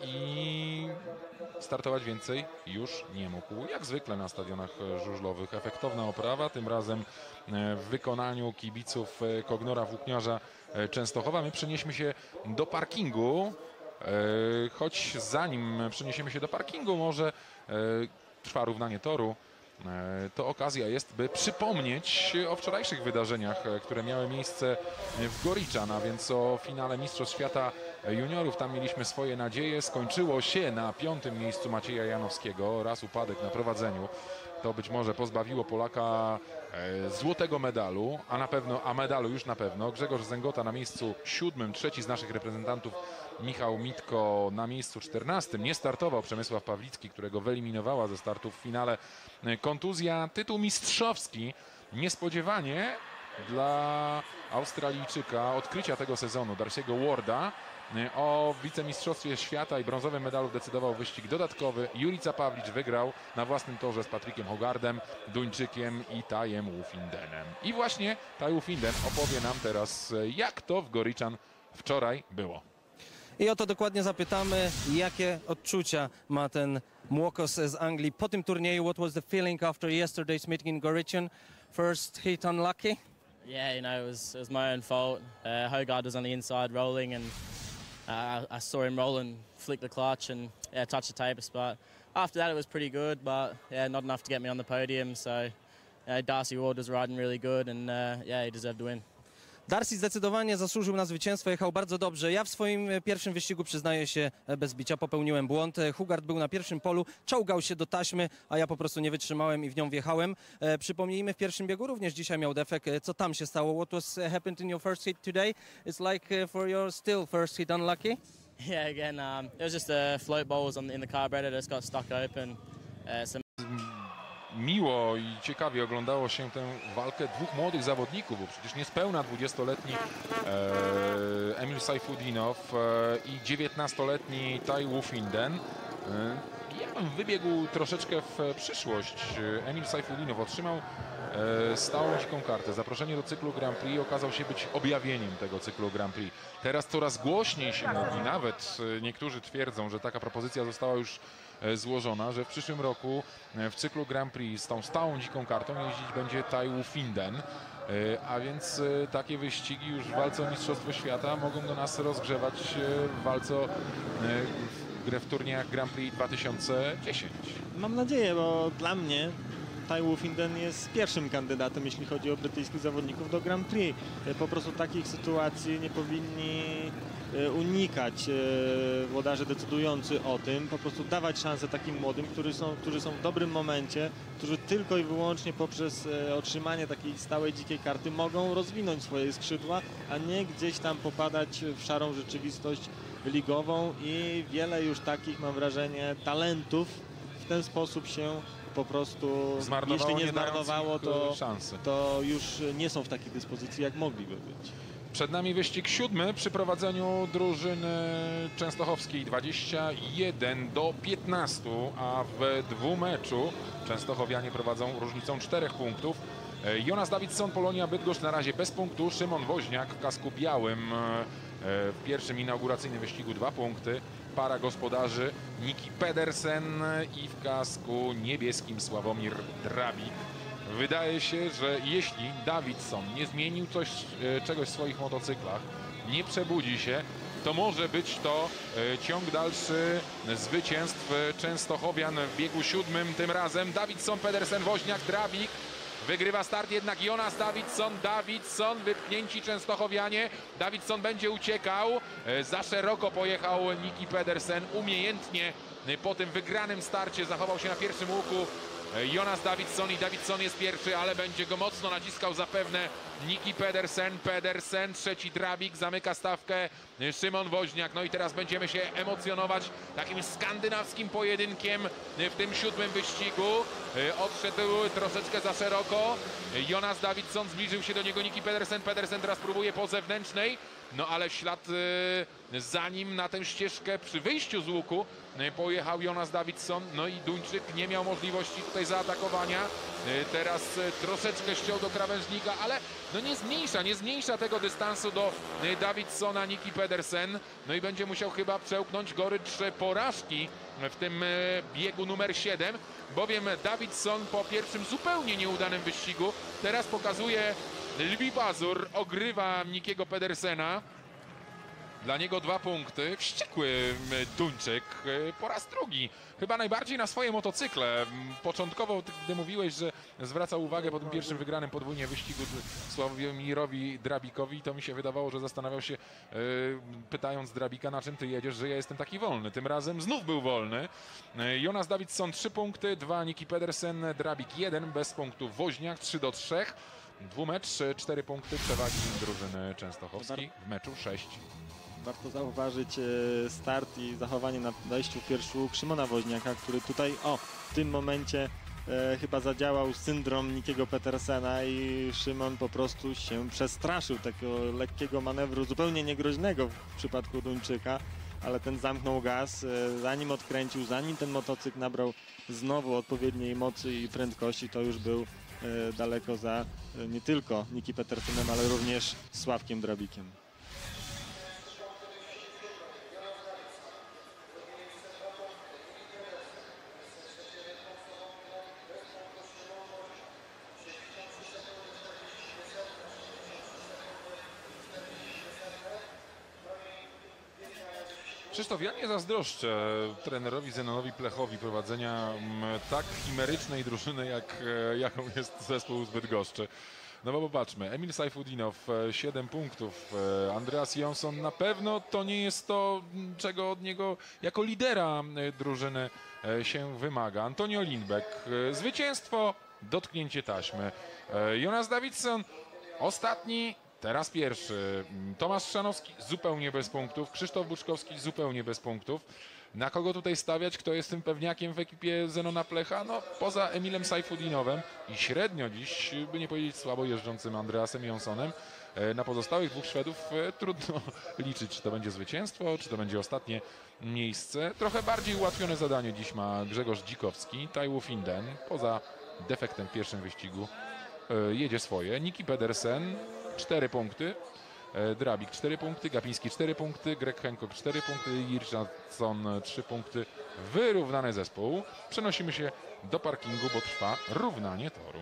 i startować więcej już nie mógł. Jak zwykle na stadionach żużlowych. Efektowna oprawa, tym razem w wykonaniu kibiców Kognora Włókniarza Częstochowa. My przenieśmy się do parkingu, choć zanim przeniesiemy się do parkingu, może trwa równanie toru. To okazja jest, by przypomnieć o wczorajszych wydarzeniach, które miały miejsce w Goriczan, a więc o finale Mistrzostw Świata Juniorów. Tam mieliśmy swoje nadzieje. Skończyło się na piątym miejscu Macieja Janowskiego. Raz upadek na prowadzeniu. To być może pozbawiło Polaka e, złotego medalu, a na pewno, a medalu już na pewno. Grzegorz Zęgota na miejscu siódmym, trzeci z naszych reprezentantów Michał Mitko na miejscu czternastym. Nie startował Przemysław Pawlicki, którego wyeliminowała ze startu w finale kontuzja. Tytuł mistrzowski niespodziewanie dla Australijczyka, odkrycia tego sezonu, Darcy'ego Warda. O wicemistrzostwie świata i brązowym medalu decydował wyścig dodatkowy. Jurica Pawlicz wygrał na własnym torze z Patrykiem Hogardem, Duńczykiem i Tajem Wufindenem. I właśnie Tai Wufinden opowie nam teraz, jak to w Goriczan wczoraj było. I o to dokładnie zapytamy, jakie odczucia ma ten młokos z Anglii po tym turnieju. What was the feeling after yesterday's meeting in Goriczan? First hit unlucky? Yeah, you know, it was, it was my own fault. Uh, Hogard was on the inside rolling, and uh, I saw him roll and flick the clutch and yeah, touch the taper. But after that, it was pretty good, but yeah, not enough to get me on the podium. So uh, Darcy Ward was riding really good, and uh, yeah, he deserved to win. Darcy zdecydowanie zasłużył na zwycięstwo, jechał bardzo dobrze. Ja w swoim e, pierwszym wyścigu, przyznaję się e, bez bicia, popełniłem błąd. E, Hugard był na pierwszym polu, czołgał się do taśmy, a ja po prostu nie wytrzymałem i w nią wjechałem. E, przypomnijmy, w pierwszym biegu również dzisiaj miał defekt. E, co tam się stało? What was uh, happened in your first hit today? It's like uh, for your still first hit unlucky? Yeah, again, um, it was just the float balls on in the carburetor that just got stuck open. Uh, some Miło i ciekawie oglądało się tę walkę dwóch młodych zawodników, bo przecież niespełna dwudziestoletni e, Emil Sajfudinow e, i dziewiętnastoletni Tai Woffinden. E, ja bym wybiegł troszeczkę w przyszłość. Emil Sajfudinow otrzymał e, stałą dziką kartę. Zaproszenie do cyklu Grand Prix okazał się być objawieniem tego cyklu Grand Prix. Teraz coraz głośniej się mówi, nawet e, niektórzy twierdzą, że taka propozycja została już złożona, że w przyszłym roku w cyklu Grand Prix z tą stałą dziką kartą jeździć będzie Tai Woffinden, a więc takie wyścigi już w walce o Mistrzostwo Świata mogą do nas rozgrzewać w walce o w grę w turniejach Grand Prix dwa tysiące dziesięć. Mam nadzieję, bo dla mnie Tai Woffinden jest pierwszym kandydatem, jeśli chodzi o brytyjskich zawodników do Grand Prix. Po prostu takich sytuacji nie powinni unikać włodarze decydujący o tym, po prostu dawać szansę takim młodym, którzy są, którzy są w dobrym momencie, którzy tylko i wyłącznie poprzez otrzymanie takiej stałej dzikiej karty mogą rozwinąć swoje skrzydła, a nie gdzieś tam popadać w szarą rzeczywistość ligową i wiele już takich, mam wrażenie, talentów w ten sposób się po prostu, Zmarnowało, jeśli nie nie dając zmarnowało, ich, to, szansy. to już nie są w takiej dyspozycji, jak mogliby być. Przed nami wyścig siódmy przy prowadzeniu drużyny częstochowskiej dwadzieścia jeden do piętnastu, a w dwumeczu częstochowianie prowadzą różnicą czterech punktów. Jonas Davidsson, Polonia Bydgoszcz na razie bez punktu. Szymon Woźniak w kasku białym w pierwszym inauguracyjnym wyścigu dwa punkty. Para gospodarzy Niki Pedersen i w kasku niebieskim Sławomir Drabik. Wydaje się, że jeśli Davidsson nie zmienił coś, czegoś w swoich motocyklach, nie przebudzi się, to może być to ciąg dalszy zwycięstw Częstochowian w biegu siódmym. Tym razem Davidsson, Pedersen, Woźniak, Drabik. Wygrywa start jednak Jonas Davidsson. Davidsson, wypchnięci Częstochowianie. Davidsson będzie uciekał. Za szeroko pojechał Niki Pedersen. Umiejętnie po tym wygranym starcie zachował się na pierwszym łuku Jonas Davidsson i Davidsson jest pierwszy, ale będzie go mocno naciskał zapewne Niki Pedersen. Pedersen, trzeci Drabik, zamyka stawkę Szymon Woźniak. No i teraz będziemy się emocjonować takim skandynawskim pojedynkiem w tym siódmym wyścigu. Odszedł troszeczkę za szeroko. Jonas Davidsson, zbliżył się do niego Niki Pedersen. Pedersen teraz próbuje po zewnętrznej. No ale w ślad za nim na tę ścieżkę przy wyjściu z łuku pojechał Jonas Davidsson. No i Duńczyk nie miał możliwości tutaj zaatakowania. Teraz troszeczkę ściął do krawężnika, ale no nie zmniejsza, nie zmniejsza tego dystansu do Davidssona Niki Pedersen. No i będzie musiał chyba przełknąć gorycz porażki w tym biegu numer siedem, bowiem Davidsson po pierwszym zupełnie nieudanym wyścigu teraz pokazuje lwi pazur, ogrywa Nikiego Pedersena. Dla niego dwa punkty. Wściekły Duńczyk po raz drugi. Chyba najbardziej na swoje motocykle. Początkowo, gdy mówiłeś, że zwracał uwagę po tym pierwszym wygranym podwójnie wyścigu Sławomirowi Drabikowi, to mi się wydawało, że zastanawiał się, yy, pytając Drabika, na czym ty jedziesz, że ja jestem taki wolny. Tym razem znów był wolny. Jonas Davidsson trzy punkty, dwa Niki Pedersen, Drabik jeden, bez punktów Woźniak trzy do trzech. Dwumecz, cztery punkty przewagi drużyny częstochowskiej, w meczu sześć. Warto zauważyć start i zachowanie na wejściu w pierwszy łuk Szymona Woźniaka, który tutaj, o, w tym momencie e, chyba zadziałał syndrom Nikiego Pedersena i Szymon po prostu się przestraszył takiego lekkiego manewru, zupełnie niegroźnego w przypadku Duńczyka, ale ten zamknął gaz, e, zanim odkręcił, zanim ten motocykl nabrał znowu odpowiedniej mocy i prędkości, to już był e, daleko za e, nie tylko Niki Pedersenem, ale również Sławkiem Drabikiem. Krzysztof, ja nie zazdroszczę trenerowi Zenonowi Plechowi prowadzenia tak chimerycznej drużyny, jak, jaką jest zespół z Bydgoszczy. No bo popatrzmy, Emil Sajfudinow siedem punktów, Andreas Jonsson na pewno to nie jest to, czego od niego jako lidera drużyny się wymaga. Antonio Lindbeck, zwycięstwo, dotknięcie taśmy. Jonas Davidsson, ostatni, teraz pierwszy. Tomasz Chrzanowski zupełnie bez punktów, Krzysztof Buczkowski zupełnie bez punktów. Na kogo tutaj stawiać? Kto jest tym pewniakiem w ekipie Zenona Plecha? No poza Emilem Sajfudinowem i średnio dziś, by nie powiedzieć słabo jeżdżącym Andreasem Jonssonem, na pozostałych dwóch Szwedów trudno liczyć, czy to będzie zwycięstwo, czy to będzie ostatnie miejsce. Trochę bardziej ułatwione zadanie dziś ma Grzegorz Dzikowski, Taiwo Finden, poza defektem w pierwszym wyścigu jedzie swoje. Niki Pedersen, cztery punkty. Drabik cztery punkty, Gapiński cztery punkty, Greg Hancock cztery punkty i Richardson trzy punkty. Wyrównany zespół. Przenosimy się do parkingu, bo trwa równanie toru.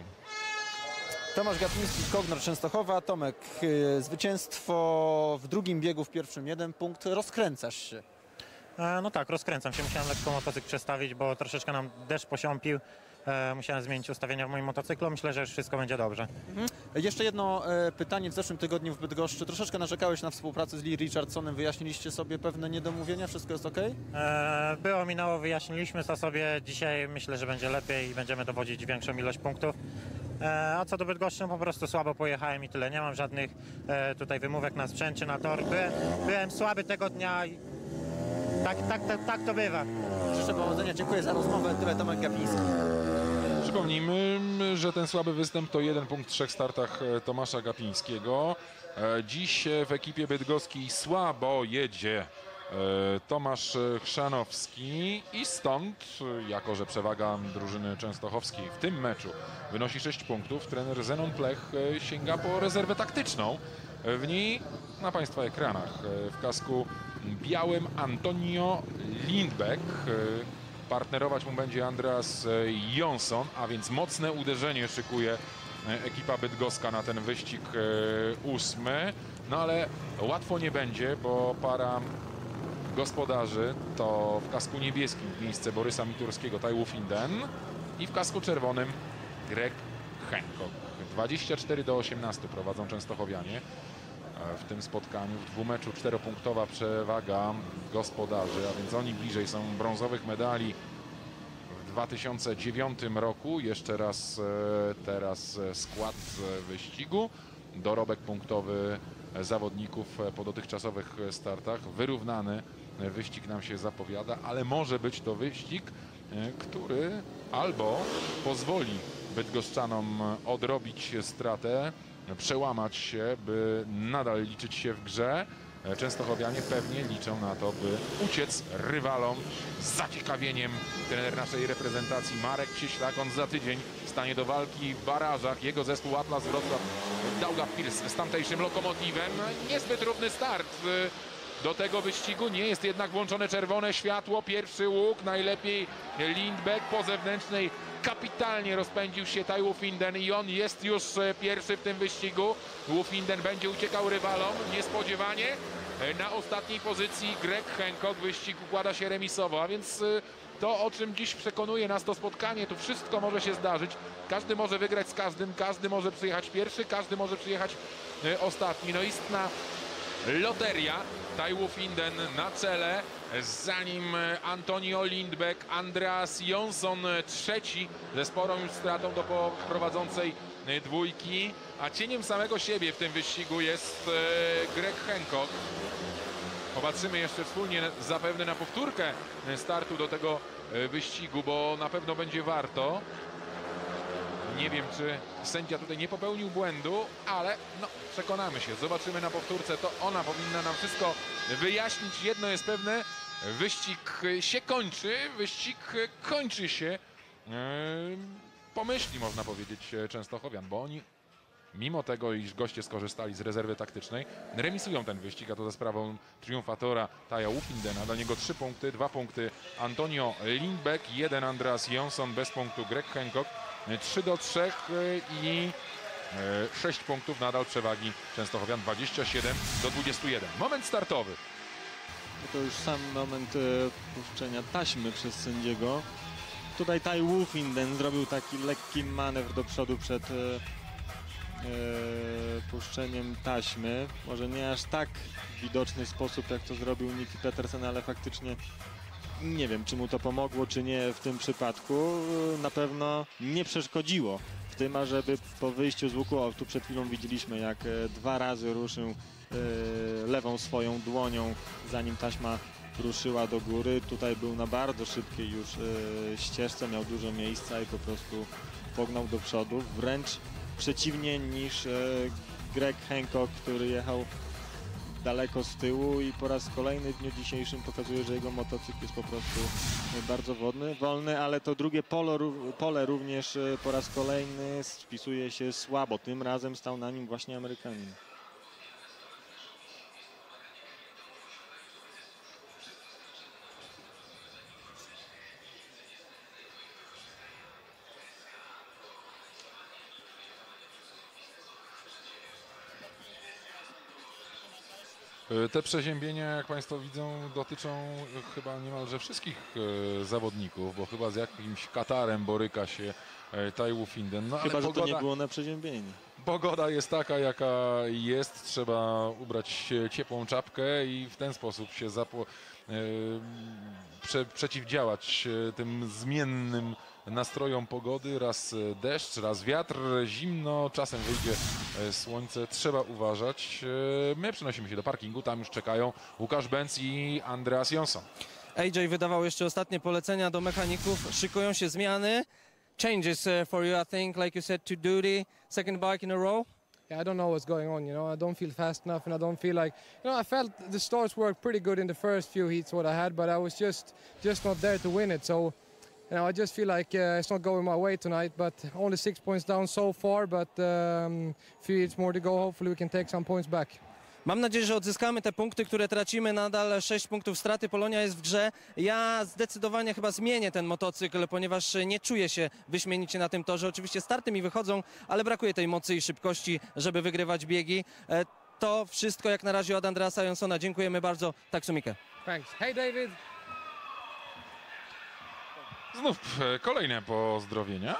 Tomasz Gapiński, Kognor Częstochowa. Tomek, yy, zwycięstwo w drugim biegu, w pierwszym jeden punkt. Rozkręcasz się. E, no tak, rozkręcam się. Musiałem lekko motocykl przestawić, bo troszeczkę nam deszcz posiąpił. E, musiałem zmienić ustawienia w moim motocyklu. Myślę, że już wszystko będzie dobrze. Mhm. Jeszcze jedno e, pytanie. W zeszłym tygodniu w Bydgoszczy troszeczkę narzekałeś na współpracę z Lee Richardsonem. Wyjaśniliście sobie pewne niedomówienia? Wszystko jest ok? E, było, minęło, wyjaśniliśmy to sobie. Dzisiaj myślę, że będzie lepiej i będziemy dowodzić większą ilość punktów. E, a co do Bydgoszczy, no po prostu słabo pojechałem i tyle. Nie mam żadnych e, tutaj wymówek na sprzęt czy na tor. Byłem, byłem słaby tego dnia i tak, tak, tak, tak to bywa. Życzę powodzenia. Dziękuję za rozmowę. Tyle Tomek Gapiński. Przypomnijmy, że ten słaby występ to jeden punkt w trzech startach Tomasza Gapińskiego. Dziś w ekipie bydgoskiej słabo jedzie Tomasz Chrzanowski i stąd, jako że przewaga drużyny częstochowskiej w tym meczu wynosi sześć punktów, trener Zenon Plech sięga po rezerwę taktyczną. W niej na Państwa ekranach w kasku białym Antonio Lindbeck. Partnerować mu będzie Andreas Jonsson, a więc mocne uderzenie szykuje ekipa bydgoska na ten wyścig ósmy. No ale łatwo nie będzie, bo para gospodarzy to w kasku niebieskim w miejsce Borysa Miturskiego Taiwo Finden i w kasku czerwonym Greg Hancock. dwadzieścia cztery do osiemnastu prowadzą częstochowianie. W tym spotkaniu w dwumeczu czteropunktowa przewaga gospodarzy, a więc oni bliżej są brązowych medali w dwa tysiące dziewiątym roku. Jeszcze raz teraz skład wyścigu. Dorobek punktowy zawodników po dotychczasowych startach. Wyrównany wyścig nam się zapowiada, ale może być to wyścig, który albo pozwoli bydgoszczanom odrobić stratę, przełamać się, by nadal liczyć się w grze. Częstochowianie pewnie liczą na to, by uciec rywalom z zaciekawieniem. Trener naszej reprezentacji Marek Cieślak, on za tydzień stanie do walki w barażach. Jego zespół Atlas Wrocław Daugavpils z tamtejszym Lokomotywem. Niezbyt równy start do tego wyścigu. Nie jest jednak włączone czerwone światło. Pierwszy łuk, najlepiej Lindbeck po zewnętrznej. Kapitalnie rozpędził się Taiwo Finden i on jest już pierwszy w tym wyścigu. Finden będzie uciekał rywalom niespodziewanie. Na ostatniej pozycji Greg Hancock. Wyścig układa się remisowo, a więc to, o czym dziś przekonuje nas to spotkanie, tu wszystko może się zdarzyć. Każdy może wygrać z każdym, każdy może przyjechać pierwszy, każdy może przyjechać ostatni. No istna loteria. Taiwo Finden na czele, za nim Antonio Lindbeck, Andreas Jonsson trzeci ze sporą już stratą do prowadzącej dwójki, a cieniem samego siebie w tym wyścigu jest Greg Hancock. Popatrzymy jeszcze wspólnie zapewne na powtórkę startu do tego wyścigu, bo na pewno będzie warto. Nie wiem, czy sędzia tutaj nie popełnił błędu, ale no, przekonamy się. Zobaczymy na powtórce. To ona powinna nam wszystko wyjaśnić. Jedno jest pewne, wyścig się kończy. Wyścig kończy się yy, po myśli, można powiedzieć, częstochowian, bo oni, mimo tego, iż goście skorzystali z rezerwy taktycznej, remisują ten wyścig, a to za sprawą triumfatora Taiwo Findena. Dla niego trzy punkty, dwa punkty Antonio Lindbeck, jeden Andreas Jonsson, bez punktu Greg Hancock. trzy do trzech i sześć punktów nadal przewagi częstochowian, dwadzieścia siedem do dwudziestu jeden. Moment startowy. To już sam moment puszczenia taśmy przez sędziego. Tutaj Taiwo Finden zrobił taki lekki manewr do przodu przed puszczeniem taśmy. Może nie aż tak widoczny sposób, jak to zrobił Nicky Pedersen, ale faktycznie nie wiem, czy mu to pomogło, czy nie w tym przypadku. Na pewno nie przeszkodziło w tym, ażeby po wyjściu z łuku, o, tu przed chwilą widzieliśmy, jak dwa razy ruszył e, lewą swoją dłonią, zanim taśma ruszyła do góry. Tutaj był na bardzo szybkiej już e, ścieżce, miał dużo miejsca i po prostu pognał do przodu. Wręcz przeciwnie niż e, Greg Hancock, który jechał daleko z tyłu i po raz kolejny w dniu dzisiejszym pokazuje, że jego motocykl jest po prostu bardzo wodny, wolny, ale to drugie pole, pole również po raz kolejny spisuje się słabo. Tym razem stał na nim właśnie Amerykanin. Te przeziębienia, jak Państwo widzą, dotyczą chyba niemalże wszystkich e, zawodników, bo chyba z jakimś katarem boryka się e, Taiwu Finden. No, chyba, ale że pogoda, to nie było na przeziębienie. Pogoda jest taka, jaka jest. Trzeba ubrać ciepłą czapkę i w ten sposób się zapło, e, prze, przeciwdziałać tym zmiennym nastrojom pogody. Raz deszcz, raz wiatr, zimno, czasem wyjdzie słońce. Trzeba uważać. My przenosimy się do parkingu. Tam już czekają Łukasz Benz i Andreas Jonsson. A J wydawał jeszcze ostatnie polecenia do mechaników. Szykują się zmiany. Changes uh, for you, I think, like you said, to duty. Second bike in a row. Yeah, I don't know what's going on, you know. I don't feel fast enough, and I don't feel like, you know, I felt the starts worked pretty good in the first few heats what I had, but I was just just not there to win it. So, you know, I just feel like uh, it's not going my way tonight. But only six points down so far, but um, few heats more to go. Hopefully we can take some points back. Mam nadzieję, że odzyskamy te punkty, które tracimy. Nadal sześć punktów straty. Polonia jest w grze. Ja zdecydowanie chyba zmienię ten motocykl, ponieważ nie czuję się wyśmienicie na tym torze. Oczywiście starty mi wychodzą, ale brakuje tej mocy i szybkości, żeby wygrywać biegi. To wszystko jak na razie od Andreasa Jonssona. Dziękujemy bardzo. Taksumike. Thanks. Hey David. Znów kolejne pozdrowienia.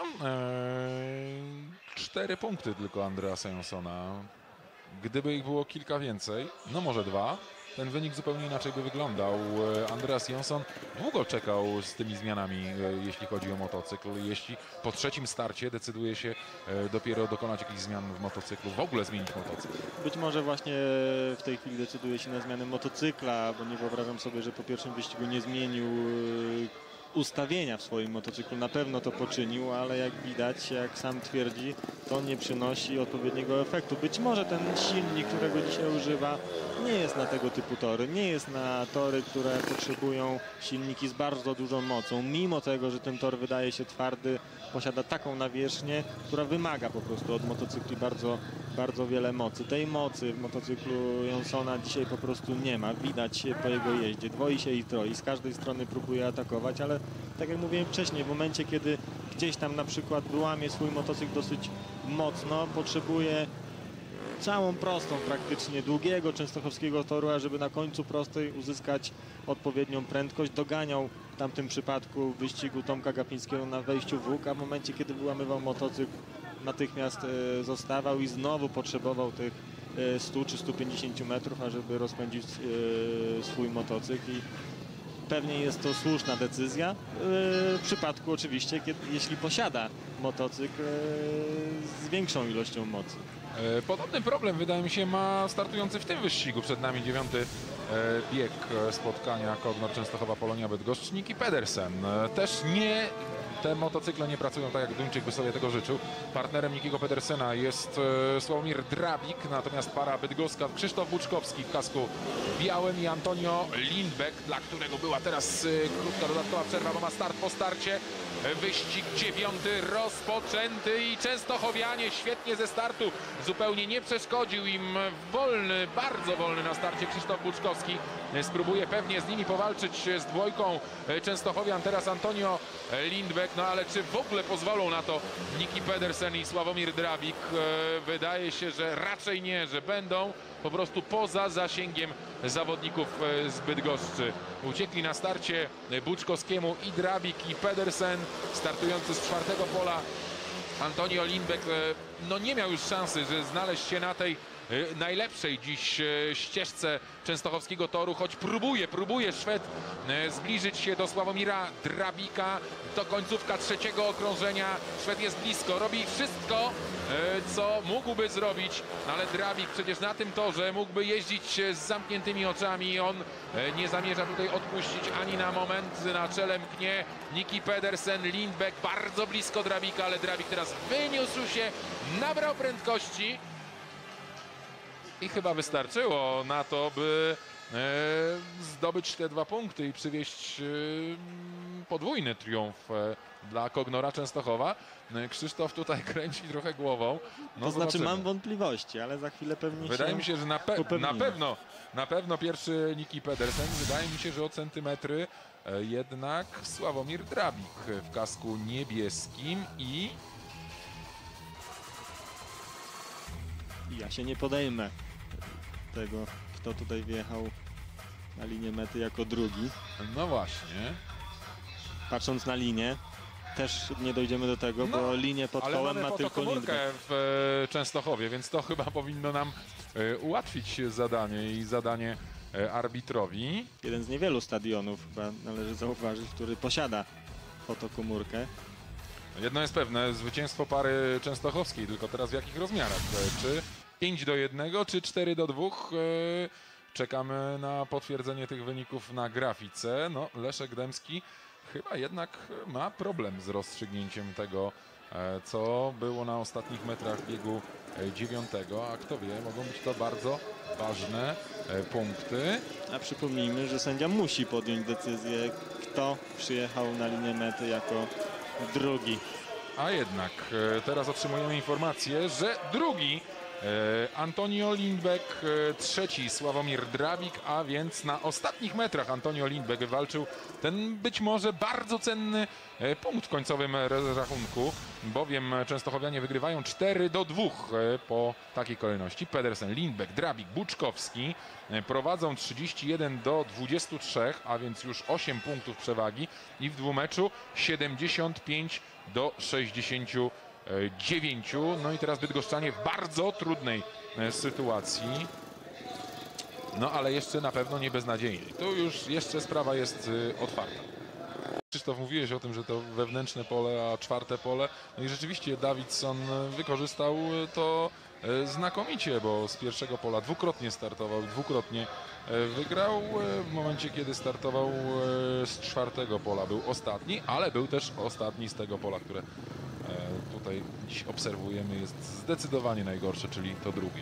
Eee, cztery punkty tylko Andreasa Jonssona. Gdyby ich było kilka więcej, no może dwa, ten wynik zupełnie inaczej by wyglądał. Andreas Jonsson długo czekał z tymi zmianami, jeśli chodzi o motocykl. Jeśli po trzecim starcie decyduje się dopiero dokonać jakichś zmian w motocyklu, w ogóle zmienić motocykl. Być może właśnie w tej chwili decyduje się na zmianę motocykla, bo nie wyobrażam sobie, że po pierwszym wyścigu nie zmienił ustawienia w swoim motocyklu. Na pewno to poczynił, ale jak widać, jak sam twierdzi, to nie przynosi odpowiedniego efektu. Być może ten silnik, którego dzisiaj używa, nie jest na tego typu tory. Nie jest na tory, które potrzebują silniki z bardzo dużą mocą. Mimo tego, że ten tor wydaje się twardy, posiada taką nawierzchnię, która wymaga po prostu od motocykli bardzo, bardzo wiele mocy. Tej mocy w motocyklu Jonssona dzisiaj po prostu nie ma. Widać po jego jeździe. Dwoi się i troi. Z każdej strony próbuje atakować, ale tak jak mówiłem wcześniej, w momencie, kiedy gdzieś tam na przykład wyłamie swój motocykl dosyć mocno, potrzebuje całą prostą praktycznie długiego częstochowskiego toru, ażeby na końcu prostej uzyskać odpowiednią prędkość. Doganiał w tamtym przypadku w wyścigu Tomka Gapińskiego na wejściu w łuk, a w momencie, kiedy wyłamywał motocykl, natychmiast e, zostawał i znowu potrzebował tych e, stu czy stu pięćdziesięciu metrów, ażeby rozpędzić e, swój motocykl. I pewnie jest to słuszna decyzja e, w przypadku oczywiście, kiedy, jeśli posiada motocykl e, z większą ilością mocy. Podobny problem, wydaje mi się, ma startujący w tym wyścigu. Przed nami dziewiąty bieg spotkania Kognor Częstochowa Polonia Bydgoszcz, Nicky Pedersen. Też nie, te motocykle nie pracują tak, jak Duńczyk by sobie tego życzył. Partnerem Nickiego Pedersena jest Sławomir Drabik, natomiast para bydgoska Krzysztof Łuczkowski w kasku białym i Antonio Lindbeck, dla którego była teraz krótka dodatkowa przerwa, bo ma start po starcie. Wyścig dziewiąty rozpoczęty i Częstochowianie świetnie ze startu. Zupełnie nie przeszkodził im wolny, bardzo wolny na starcie Krzysztof Łuczkowski. Spróbuje pewnie z nimi powalczyć z dwójką Częstochowian. Teraz Antonio Lindbeck, no ale czy w ogóle pozwolą na to Nicky Pedersen i Sławomir Drabik? Wydaje się, że raczej nie, że będą po prostu poza zasięgiem zawodników z Bydgoszczy. Uciekli na starcie Buczkowskiemu i Drabik, i Pedersen, startujący z czwartego pola Antonio Lindbeck e, no nie miał już szansy, że znaleźć się na tej e, najlepszej dziś e, ścieżce częstochowskiego toru, choć próbuje, próbuje Szwed e, zbliżyć się do Sławomira Drabika. To końcówka trzeciego okrążenia. Szwed jest blisko, robi wszystko, e, co mógłby zrobić, ale Drabik przecież na tym torze mógłby jeździć z zamkniętymi oczami. On e, nie zamierza tutaj odpuścić ani na moment. Na czele mknie Niki Pedersen, Lindbeck bardzo blisko Drabika, ale Drabik teraz wyniósł się, nabrał prędkości i chyba wystarczyło na to, by e, zdobyć te dwa punkty i przywieźć e, podwójny triumf e, dla Kognora Częstochowa. E, Krzysztof tutaj kręci trochę głową. No, To znaczy zobaczymy. mam wątpliwości, ale za chwilę pewnie Wydaje się mi się, że na, pe na upewnimy. pewno na pewno pierwszy Niki Pedersen. Wydaje mi się, że o centymetry e, jednak Sławomir Drabik w kasku niebieskim i Ja się nie podejmę tego, kto tutaj wjechał na linię mety jako drugi. no właśnie. Patrząc na linię, też nie dojdziemy do tego, No, bo linię pod Ale kołem mamy ma tylko fotokomórkę Lindbeck. w e, Częstochowie, więc to chyba powinno nam e, ułatwić zadanie i zadanie e, arbitrowi. Jeden z niewielu stadionów, chyba należy zauważyć, który posiada fotokomórkę. Jedno jest pewne, zwycięstwo pary częstochowskiej, tylko teraz w jakich rozmiarach? E, Czy pięć do jednego, czy cztery do dwóch? E, Czekamy na potwierdzenie tych wyników na grafice. No, Leszek Dębski chyba jednak ma problem z rozstrzygnięciem tego, e, co było na ostatnich metrach biegu e, dziewiątego, a kto wie, mogą być to bardzo ważne e, punkty. A przypomnijmy, że sędzia musi podjąć decyzję, kto przyjechał na linię mety jako drugi. A jednak e, teraz otrzymujemy informację, że drugi e, Antonio Lindbeck, e, trzeci Sławomir Drabik, a więc na ostatnich metrach Antonio Lindbeck wywalczył ten być może bardzo cenny e, punkt w końcowym rachunku, bowiem Częstochowianie wygrywają cztery do dwóch e, po takiej kolejności. Pedersen, Lindbeck, Drabik, Buczkowski e, prowadzą trzydzieści jeden do dwudziestu trzech, a więc już osiem punktów przewagi i w dwumeczu siedemdziesiąt pięć do sześćdziesięciu dziewięciu. No i teraz bydgoszczanie w bardzo trudnej e, sytuacji. No ale jeszcze na pewno nie beznadziejnie. Tu już jeszcze sprawa jest e, otwarta. Krzysztof, mówiłeś o tym, że to wewnętrzne pole, a czwarte pole. No i rzeczywiście Davidson wykorzystał to e, znakomicie, bo z pierwszego pola dwukrotnie startował, dwukrotnie e, wygrał. E, w momencie, kiedy startował e, z czwartego pola był ostatni, ale był też ostatni z tego pola, które e, tutaj dziś obserwujemy, jest zdecydowanie najgorsze, czyli to drugie.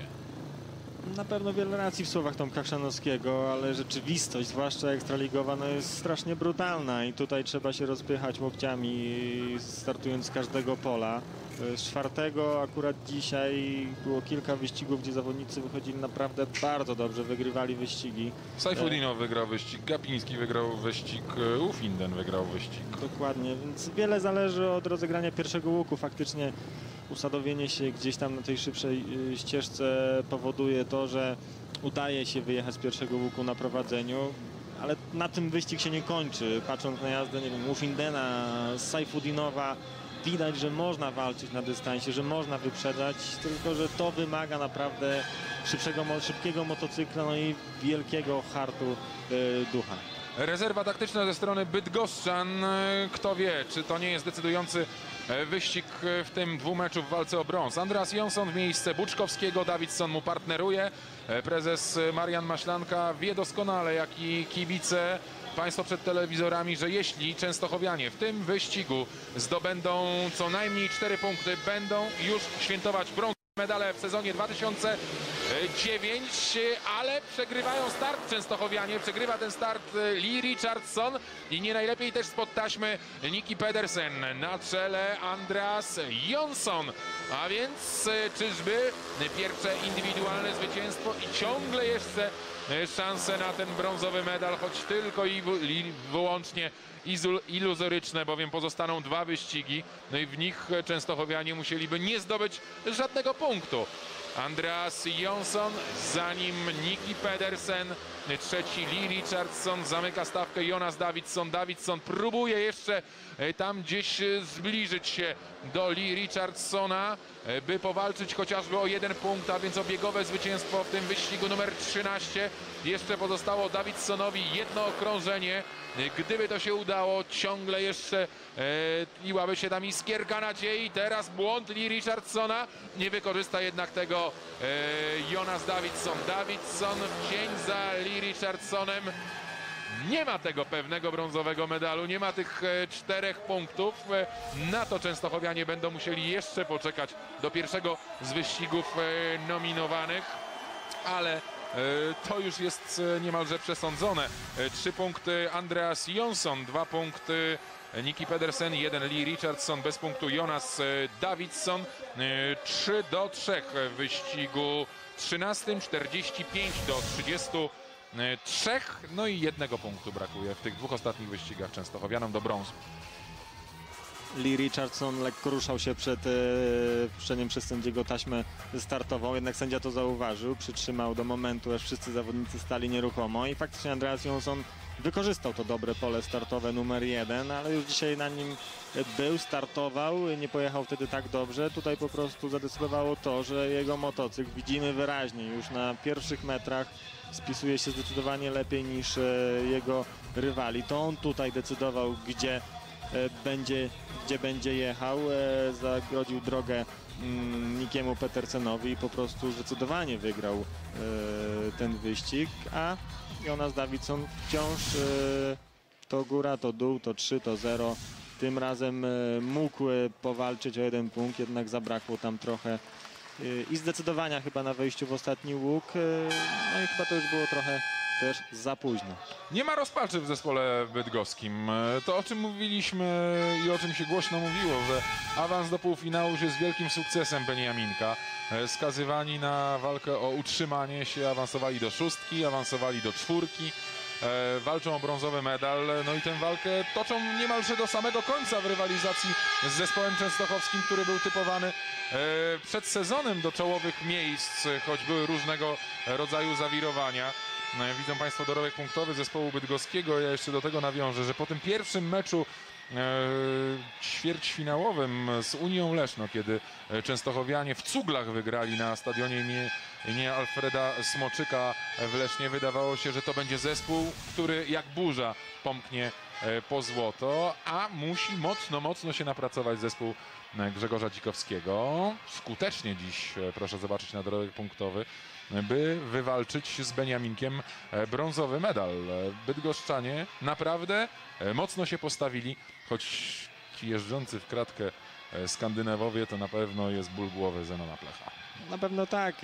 Na pewno wiele racji w słowach Tomka Chrzanowskiego, ale rzeczywistość, zwłaszcza ekstraligowa, no jest strasznie brutalna i tutaj trzeba się rozpychać łokciami, startując z każdego pola. Z czwartego akurat dzisiaj było kilka wyścigów, gdzie zawodnicy wychodzili naprawdę bardzo dobrze, wygrywali wyścigi. Sajfudinow wygrał wyścig, Gapiński wygrał wyścig, Ufinden wygrał wyścig. Dokładnie, więc wiele zależy od rozegrania pierwszego łuku. Faktycznie usadowienie się gdzieś tam na tej szybszej y, ścieżce powoduje to, że udaje się wyjechać z pierwszego łuku na prowadzeniu, ale na tym wyścig się nie kończy. Patrząc na jazdę, nie wiem, Ufindena, Sajfudinowa, widać, że można walczyć na dystansie, że można wyprzedzać, tylko że to wymaga naprawdę szybszego, szybkiego motocykla, no i wielkiego hartu y, ducha. Rezerwa taktyczna ze strony bydgoszczan. Kto wie, czy to nie jest decydujący wyścig w tym dwumeczu w walce o brąz. Andreas Jonsson w miejsce Buczkowskiego, Davidson mu partneruje. Prezes Marian Maślanka wie doskonale, jak i kibice, państwo przed telewizorami, że jeśli częstochowianie w tym wyścigu zdobędą co najmniej cztery punkty, będą już świętować brąz. Medale w sezonie dwa tysiące dziewiątym, ale przegrywają start częstochowianie, przegrywa ten start Lee Richardson i nie najlepiej też spod taśmy Niki Pedersen, na czele Andreas Jonsson, a więc czyżby pierwsze indywidualne zwycięstwo i ciągle jeszcze szanse na ten brązowy medal, choć tylko i wyłącznie iluzoryczne, bowiem pozostaną dwa wyścigi, no i w nich częstochowianie musieliby nie zdobyć żadnego punktu. Andreas Jonsson, za nim Niki Pedersen, trzeci Lee Richardson, zamyka stawkę Jonas Davidsson. Davidsson próbuje jeszcze tam gdzieś zbliżyć się do Lee Richardsona, by powalczyć chociażby o jeden punkt, a więc o biegowe zwycięstwo w tym wyścigu numer trzynaście. Jeszcze pozostało Davidssonowi jedno okrążenie. Gdyby to się udało, ciągle jeszcze e, tliłaby się tam iskierka nadziei. Teraz błąd Lee Richardsona. Nie wykorzysta jednak tego e, Jonas Davidsson. Davidsson w cień za Lee Richardsonem. Nie ma tego pewnego brązowego medalu, nie ma tych e, czterech punktów. E, na to częstochowianie będą musieli jeszcze poczekać do pierwszego z wyścigów e, nominowanych, ale to już jest niemalże przesądzone. Trzy punkty Andreas Jonsson, dwa punkty Niki Pedersen, jeden Lee Richardson, bez punktu Jonas Davidsson. Trzy do trzech w wyścigu trzynastym, czterdzieści pięć do trzydziestu trzech. No i jednego punktu brakuje w tych dwóch ostatnich wyścigach częstochowianom do brązu. Lee Richardson lekko ruszał się przed e, wpuszczeniem przez sędziego taśmę startową, jednak sędzia to zauważył, przytrzymał do momentu, aż wszyscy zawodnicy stali nieruchomo i faktycznie Andreas Jonsson wykorzystał to dobre pole startowe numer jeden, ale już dzisiaj na nim był, startował, nie pojechał wtedy tak dobrze. Tutaj po prostu zadecydowało to, że jego motocykl, widzimy wyraźnie, już na pierwszych metrach spisuje się zdecydowanie lepiej niż e, jego rywali. To on tutaj decydował, gdzie będzie, gdzie będzie jechał, e, zagrodził drogę mm, Nikiemu Pedersenowi i po prostu zdecydowanie wygrał e, ten wyścig, a Jonas Davidsson wciąż e, to góra, to dół, to trzy, to zero. Tym razem e, mógł e, powalczyć o jeden punkt, jednak zabrakło tam trochę e, i zdecydowania chyba na wejściu w ostatni łuk, e, no i chyba to już było trochę też za późno. Nie ma rozpaczy w zespole bydgoskim. To, o czym mówiliśmy i o czym się głośno mówiło, że awans do półfinału już jest wielkim sukcesem Beniaminka. Skazywani na walkę o utrzymanie się, awansowali do szóstki, awansowali do czwórki. Walczą o brązowy medal, no i tę walkę toczą niemalże do samego końca w rywalizacji z zespołem częstochowskim, który był typowany przed sezonem do czołowych miejsc, choć były różnego rodzaju zawirowania. Widzą Państwo dorobek punktowy zespołu bydgoskiego. Ja jeszcze do tego nawiążę, że po tym pierwszym meczu e, ćwierćfinałowym z Unią Leszno, kiedy częstochowianie w cuglach wygrali na stadionie nie, nie Alfreda Smoczyka w Lesznie, wydawało się, że to będzie zespół, który jak burza pomknie e, po złoto, a musi mocno, mocno się napracować zespół Grzegorza Dzikowskiego. Skutecznie dziś, e, proszę zobaczyć na dorobek punktowy, by wywalczyć z Beniaminkiem brązowy medal. Bydgoszczanie naprawdę mocno się postawili, choć ci jeżdżący w kratkę Skandynawowie to na pewno jest ból głowy Zenona Plecha. Na pewno tak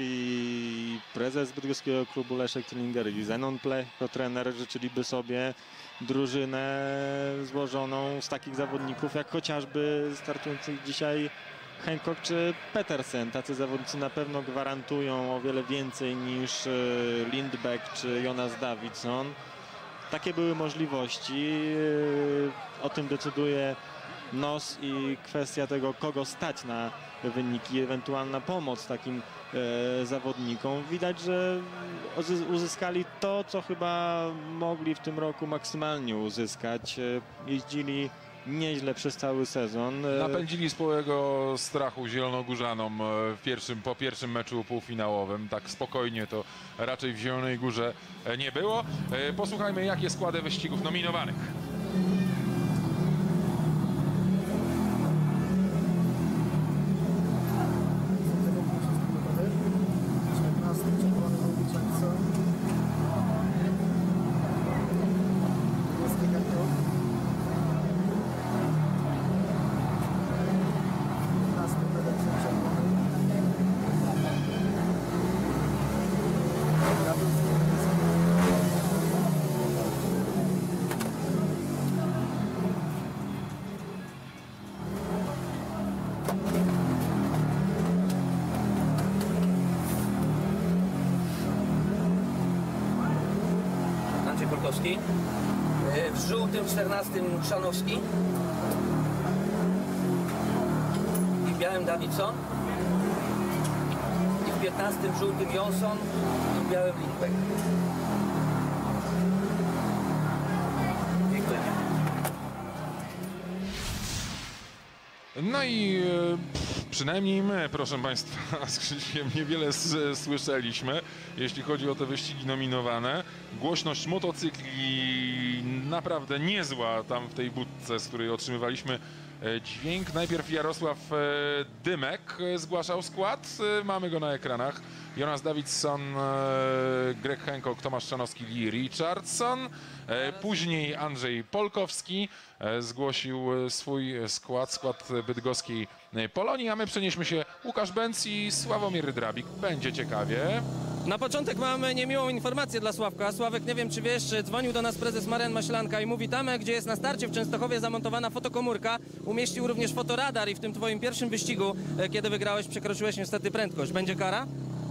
i prezes bydgoskiego klubu Leszek Cylinder i Zenon Plech jako trener życzyliby sobie drużynę złożoną z takich zawodników jak chociażby startujących dzisiaj Hancock czy Pedersen. Tacy zawodnicy na pewno gwarantują o wiele więcej niż Lindbeck czy Jonas Davidsson. Takie były możliwości. O tym decyduje N O S i kwestia tego, kogo stać na wyniki, ewentualna pomoc takim e, zawodnikom. Widać, że uzyskali to, co chyba mogli w tym roku maksymalnie uzyskać. Jeździli nieźle przez cały sezon. Napędzili społego strachu zielonogórzanom w pierwszym, po pierwszym meczu półfinałowym. Tak spokojnie to raczej w Zielonej Górze nie było. Posłuchajmy, jakie składy wyścigów nominowanych. W żółtym czternastym Chrzanowski i w białym Davidson i w piętnastym żółtym Johnson i białym Lindbeck. Dziękuję. No i e, przynajmniej my, proszę Państwa, z Krzyśkiem niewiele s- słyszeliśmy, jeśli chodzi o te wyścigi nominowane. Głośność motocykli naprawdę niezła tam w tej budce, z której otrzymywaliśmy e, dźwięk. Najpierw Jarosław e, Dymek e, zgłaszał skład, e, mamy go na ekranach. Jonas Davidson, e, Greg Hancock, Tomasz Chrzanowski, Lee Richardson. E, później Andrzej Polkowski e, zgłosił e, swój skład, skład bydgoskiej e, Polonii, a my przenieśmy się Łukasz Bęc i Sławomir Drabik. Będzie ciekawie. Na początek mamy niemiłą informację dla Sławka. Sławek, nie wiem czy wiesz, dzwonił do nas prezes Marian Maślanka i mówi, tam gdzie jest na starcie w Częstochowie zamontowana fotokomórka, umieścił również fotoradar i w tym twoim pierwszym wyścigu, e, kiedy wygrałeś, przekroczyłeś niestety prędkość. Będzie kara?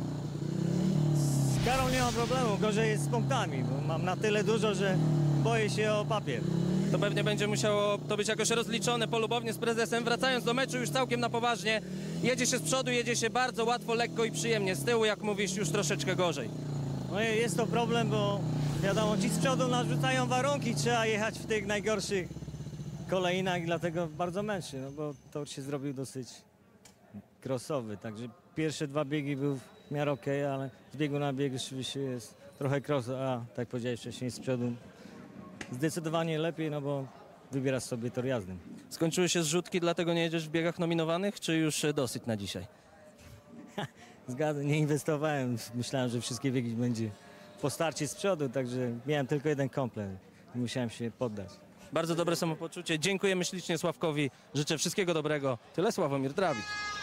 Z karą nie ma problemu, gorzej jest z punktami, bo mam na tyle dużo, że boję się o papier. To pewnie będzie musiało to być jakoś rozliczone polubownie z prezesem. Wracając do meczu już całkiem na poważnie, jedzie się z przodu, jedzie się bardzo łatwo, lekko i przyjemnie. Z tyłu, jak mówisz, już troszeczkę gorzej. No i jest to problem, bo wiadomo, ci z przodu narzucają warunki, trzeba jechać w tych najgorszych kolejnach i dlatego bardzo męczy, no bo tor się zrobił dosyć crossowy, także pierwsze dwa biegi był w miarę okej, ale z biegu na bieg rzeczywiście jest trochę cross, a tak jak powiedziałeś wcześniej, z przodu zdecydowanie lepiej, no bo wybierasz sobie tor jazdy. Skończyły się zrzutki, dlatego nie jedziesz w biegach nominowanych, czy już e, dosyć na dzisiaj? Zgadzam, nie inwestowałem, myślałem, że wszystkie biegi będzie po starcie z przodu, także miałem tylko jeden komplet i musiałem się poddać. Bardzo dobre samopoczucie. Dziękujemy ślicznie Sławkowi. Życzę wszystkiego dobrego. Tyle Sławomir Drabik.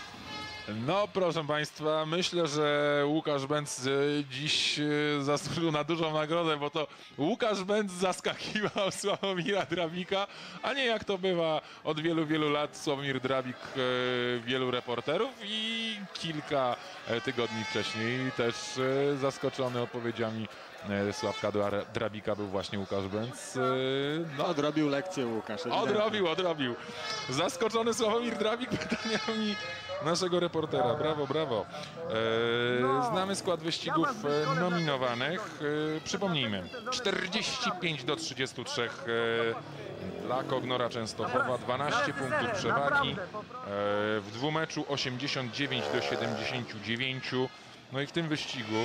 No proszę Państwa, myślę, że Łukasz Bęc e, dziś e, zasłużył na dużą nagrodę, bo to Łukasz Bęc zaskakiwał Sławomira Drabika, a nie jak to bywa od wielu, wielu lat Sławomir Drabik e, wielu reporterów i kilka e, tygodni wcześniej też e, zaskoczony odpowiedziami e, Sławka Dra- Drabika był właśnie Łukasz Bęc. E, No, odrobił lekcję Łukasz. ewidentnie. Odrobił, odrobił. Zaskoczony Sławomir Drabik pytaniami naszego reportera. Brawo, brawo. E, znamy skład wyścigów e, nominowanych. E, przypomnijmy, czterdzieści pięć do trzydziestu trzech e, dla Kognora Częstochowa, dwanaście punktów przewagi. E, w dwumeczu osiemdziesiąt dziewięć do siedemdziesięciu dziewięciu. No i w tym wyścigu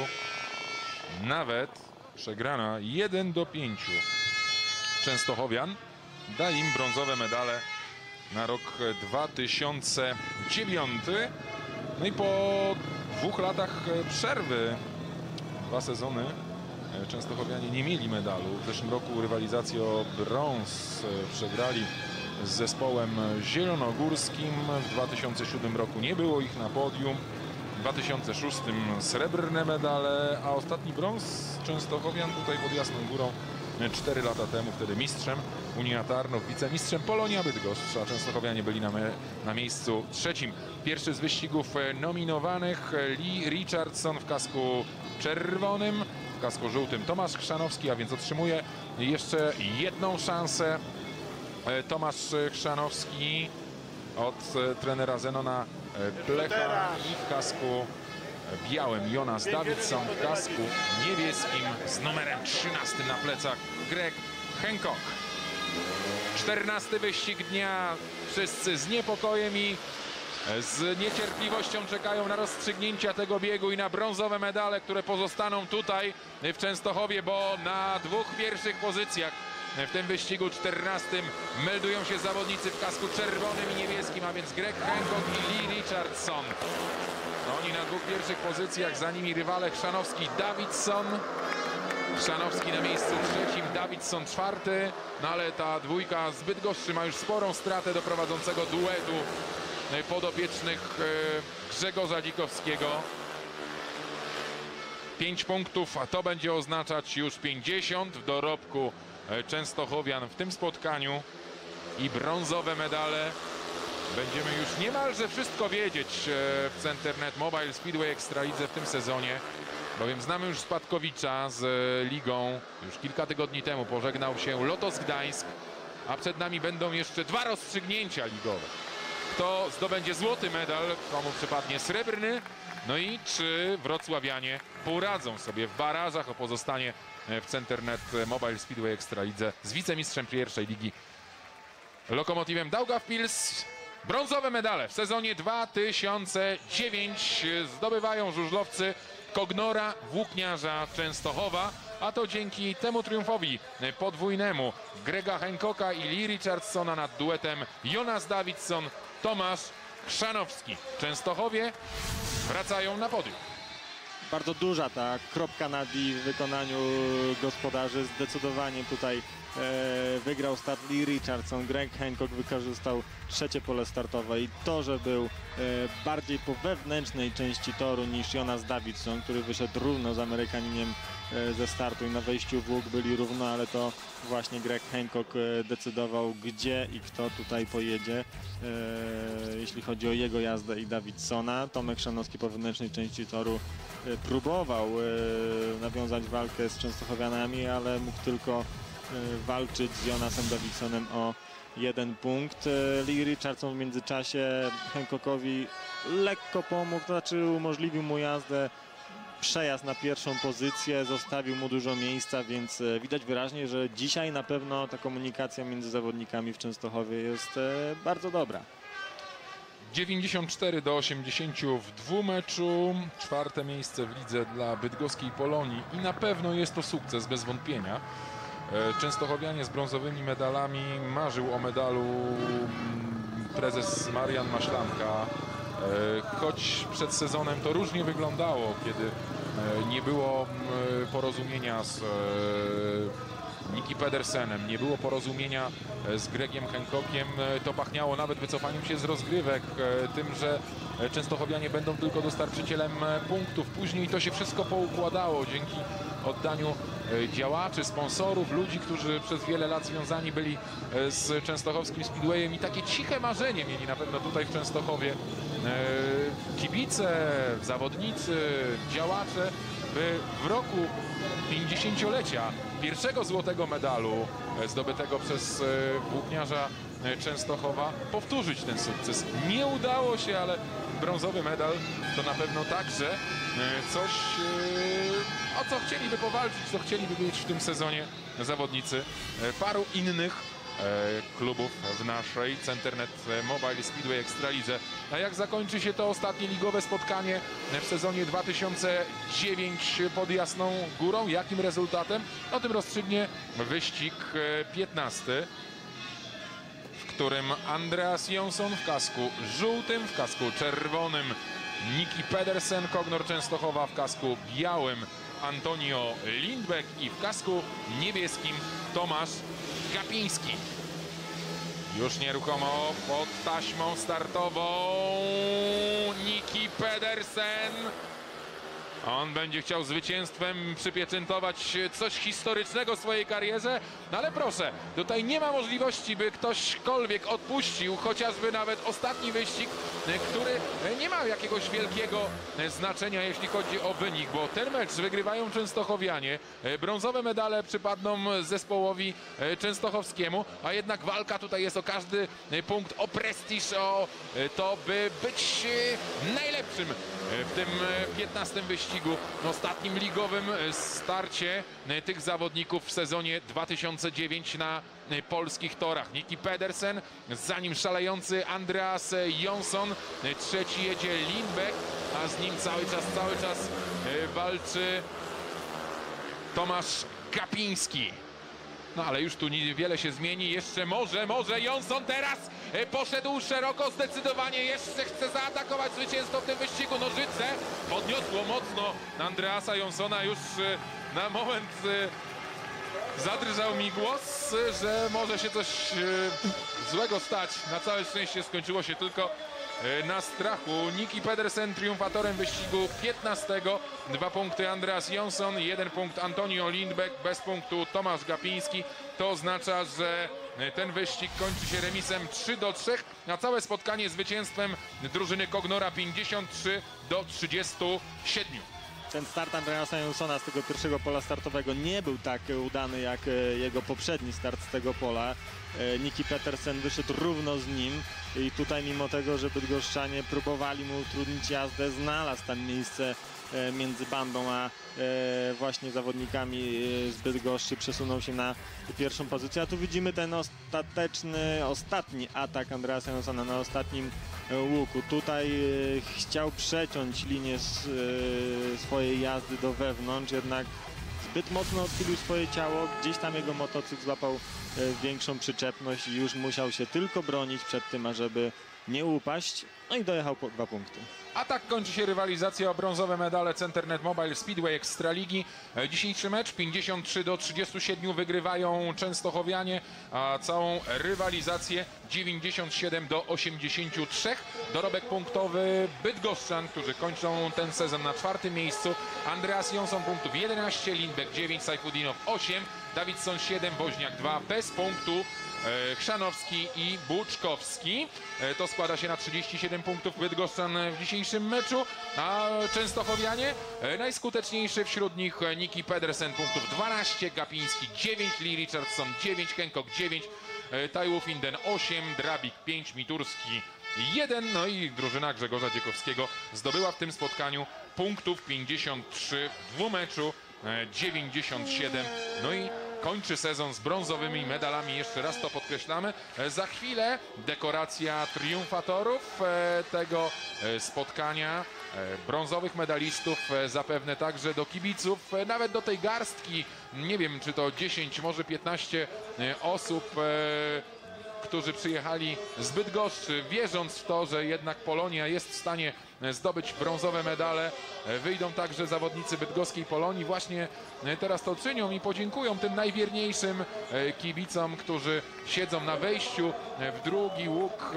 nawet przegrana jeden do pięciu Częstochowian da im brązowe medale na rok dwa tysiące dziewiąty. No i po dwóch latach przerwy, dwa sezony, Częstochowianie nie mieli medalu. W zeszłym roku rywalizację o brąz przegrali z zespołem zielonogórskim. W dwa tysiące siódmym roku nie było ich na podium. W dwa tysiące szóstym srebrne medale, a ostatni brąz Częstochowian tutaj pod Jasną Górą cztery lata temu, wtedy mistrzem Unia Tarnów, wicemistrzem Polonia Bydgoszcz, a Częstochowianie byli na, me, na miejscu trzecim. Pierwszy z wyścigów nominowanych Lee Richardson w kasku czerwonym, w kasku żółtym Tomasz Chrzanowski, a więc otrzymuje jeszcze jedną szansę Tomasz Chrzanowski od trenera Zenona Blecha i w kasku białym Jonas Davidson, w kasku niebieskim z numerem trzynastym na plecach Greg Hancock. czternasty wyścig dnia. Wszyscy z niepokojem i z niecierpliwością czekają na rozstrzygnięcia tego biegu i na brązowe medale, które pozostaną tutaj w Częstochowie, bo na dwóch pierwszych pozycjach w tym wyścigu czternastym meldują się zawodnicy w kasku czerwonym i niebieskim, a więc Greg Hancock i Lee Richardson. Oni na dwóch pierwszych pozycjach, za nimi rywale Chrzanowski, Davidson. Chrzanowski na miejscu trzecim, Davidson czwarty. No ale ta dwójka z Bydgoszczy ma już sporą stratę do prowadzącego duetu podopiecznych Grzegorza Dzikowskiego. Pięć punktów, a to będzie oznaczać już pięćdziesiąt w dorobku Częstochowian w tym spotkaniu i brązowe medale. Będziemy już niemalże wszystko wiedzieć w Centernet Mobile Speedway Ekstralidze w tym sezonie, bowiem znamy już spadkowicza z ligą. Już kilka tygodni temu pożegnał się Lotos Gdańsk, a przed nami będą jeszcze dwa rozstrzygnięcia ligowe. kto zdobędzie złoty medal, komu przypadnie srebrny. No i czy wrocławianie poradzą sobie w barażach o pozostanie w Centernet Mobile Speedway Ekstralidze z wicemistrzem pierwszej ligi Lokomotywem Daugavpils. Brązowe medale w sezonie dwa tysiące dziewiątym zdobywają żużlowcy Kognora, Włókniarza, Częstochowa, a to dzięki temu triumfowi podwójnemu Grega Hancocka i Lee Richardsona nad duetem Jonas Davidson, Tomasz Chrzanowski. Częstochowie wracają na podium. Bardzo duża ta kropka nad i w wykonaniu gospodarzy. Zdecydowanie tutaj e, wygrał start Lee Richardson. Greg Hancock wykorzystał trzecie pole startowe i to, że był e, bardziej po wewnętrznej części toru niż Jonas Davidson, który wyszedł równo z Amerykaninem e, ze startu i na wejściu w łuk byli równo, ale to właśnie Greg Hancock e, decydował, gdzie i kto tutaj pojedzie. E, jeśli chodzi o jego jazdę i Davidsona. Tomek Chrzanowski po wewnętrznej części toru e, próbował e, nawiązać walkę z Częstochowianami, ale mógł tylko e, walczyć z Jonasem Davidsonem o jeden punkt. E, Lee Richardson w międzyczasie Hancockowi lekko pomógł, to znaczy umożliwił mu jazdę, przejazd na pierwszą pozycję, zostawił mu dużo miejsca, więc e, widać wyraźnie, że dzisiaj na pewno ta komunikacja między zawodnikami w Częstochowie jest e, bardzo dobra. dziewięćdziesiąt cztery do osiemdziesięciu w dwumeczu, czwarte miejsce w lidze dla bydgoskiej Polonii i na pewno jest to sukces, bez wątpienia. Częstochowianie z brązowymi medalami, marzył o medalu prezes Marian Maślanka, choć przed sezonem to różnie wyglądało, kiedy nie było porozumienia z Nicky Pedersenem, nie było porozumienia z Gregiem Hancockiem, to pachniało nawet wycofaniem się z rozgrywek, tym, że Częstochowianie będą tylko dostarczycielem punktów. Później to się wszystko poukładało dzięki oddaniu działaczy, sponsorów, ludzi, którzy przez wiele lat związani byli z częstochowskim Speedwayem i takie ciche marzenie mieli na pewno tutaj w Częstochowie kibice, zawodnicy, działacze, by w roku pięćdziesięciolecia pierwszego złotego medalu zdobytego przez Włókniarza Częstochowa powtórzyć ten sukces. Nie udało się, ale brązowy medal to na pewno także coś, o co chcieliby powalczyć, co chcieliby mieć w tym sezonie zawodnicy paru innych klubów w naszej Centernet Mobile Speedway Ekstralidze. A jak zakończy się to ostatnie ligowe spotkanie w sezonie dwa tysiące dziewiątym pod Jasną Górą? Jakim rezultatem? O tym rozstrzygnie wyścig piętnasty, w którym Andreas Jonsson w kasku żółtym, w kasku czerwonym Nicky Pedersen, Kognor Częstochowa, w kasku białym Antonio Lindbeck i w kasku niebieskim Tomasz Gapiński. Już nieruchomo pod taśmą startową Nicky Pedersen. On będzie chciał zwycięstwem przypieczętować coś historycznego w swojej karierze, no ale proszę, tutaj nie ma możliwości, by ktośkolwiek odpuścił chociażby nawet ostatni wyścig, który nie ma jakiegoś wielkiego znaczenia, jeśli chodzi o wynik, bo ten mecz wygrywają Częstochowianie, brązowe medale przypadną zespołowi częstochowskiemu, a jednak walka tutaj jest o każdy punkt, o prestiż, o to, by być najlepszym w tym piętnastym wyścigu, ostatnim ligowym starcie tych zawodników w sezonie dwa tysiące dziewiątym na polskich torach. Nicky Pedersen, za nim szalejący Andreas Jonsson, trzeci jedzie Lindbeck, a z nim cały czas, cały czas walczy Tomasz Gapiński. No ale już tu niewiele się zmieni, jeszcze może, może Jonsson teraz poszedł szeroko, zdecydowanie jeszcze chce zaatakować zwycięstwo w tym wyścigu. Nożyce podniosło mocno Andreasa Jonssona, już na moment zadrżał mi głos, że może się coś złego stać. Na całe szczęście skończyło się tylko na strachu. Nicky Pedersen triumfatorem wyścigu piętnastego. Dwa punkty Andreas Jonsson, jeden punkt Antonio Lindbeck, bez punktu Tomasz Gapiński. To oznacza, że ten wyścig kończy się remisem trzy do trzech, a całe spotkanie zwycięstwem drużyny Kognora pięćdziesiąt trzy do trzydziestu siedmiu. ten start Andreasa Jonsona z tego pierwszego pola startowego nie był tak udany jak jego poprzedni start z tego pola. Niki Petersen wyszedł równo z nim i tutaj mimo tego, że bydgoszczanie próbowali mu utrudnić jazdę, znalazł tam miejsce między bandą a właśnie zawodnikami z Bydgoszczy, przesunął się na pierwszą pozycję, a tu widzimy ten ostateczny, ostatni atak Andreasa Jonsona na ostatnim łuku. Tutaj chciał przeciąć linię swojej jazdy do wewnątrz, jednak zbyt mocno odchylił swoje ciało, gdzieś tam jego motocykl złapał większą przyczepność i już musiał się tylko bronić przed tym, ażeby nie upaść, no i dojechał po dwa punkty. A tak kończy się rywalizacja o brązowe medale Centernet Mobile Speedway Ekstraligi. Dzisiejszy mecz pięćdziesiąt trzy do trzydziestu siedmiu wygrywają częstochowianie, a całą rywalizację dziewięćdziesiąt siedem do osiemdziesięciu trzech. Dorobek punktowy bydgoszczan, którzy kończą ten sezon na czwartym miejscu. Andreas Jonson punktów jedenaście, Lindbeck dziewięć, Sajfudinow osiem, Dawidson siedem, Woźniak dwa, bez punktu Chrzanowski i Buczkowski. To składa się na trzydzieści siedem punktów bydgoszczan w dzisiejszym meczu, a częstochowianie najskuteczniejszy wśród nich Niki Pedersen punktów dwanaście, Gapiński dziewięć, Lee Richardson dziewięć, Hancock dziewięć, Tajwu Finden osiem, Drabik pięć, Miturski jeden, no i drużyna Grzegorza Dziekowskiego zdobyła w tym spotkaniu punktów pięćdziesiąt trzy, w dwumeczu dziewięćdziesiąt siedem, no i kończy sezon z brązowymi medalami, jeszcze raz to podkreślamy. Za chwilę dekoracja triumfatorów tego spotkania, brązowych medalistów, zapewne także do kibiców, nawet do tej garstki, nie wiem czy to dziesięć, może piętnaście osób, którzy przyjechali z Bydgoszczy, wierząc w to, że jednak Polonia jest w stanie zdobyć brązowe medale. Wyjdą także zawodnicy bydgoskiej Polonii. Właśnie teraz to czynią i podziękują tym najwierniejszym kibicom, którzy siedzą na wejściu w drugi łuk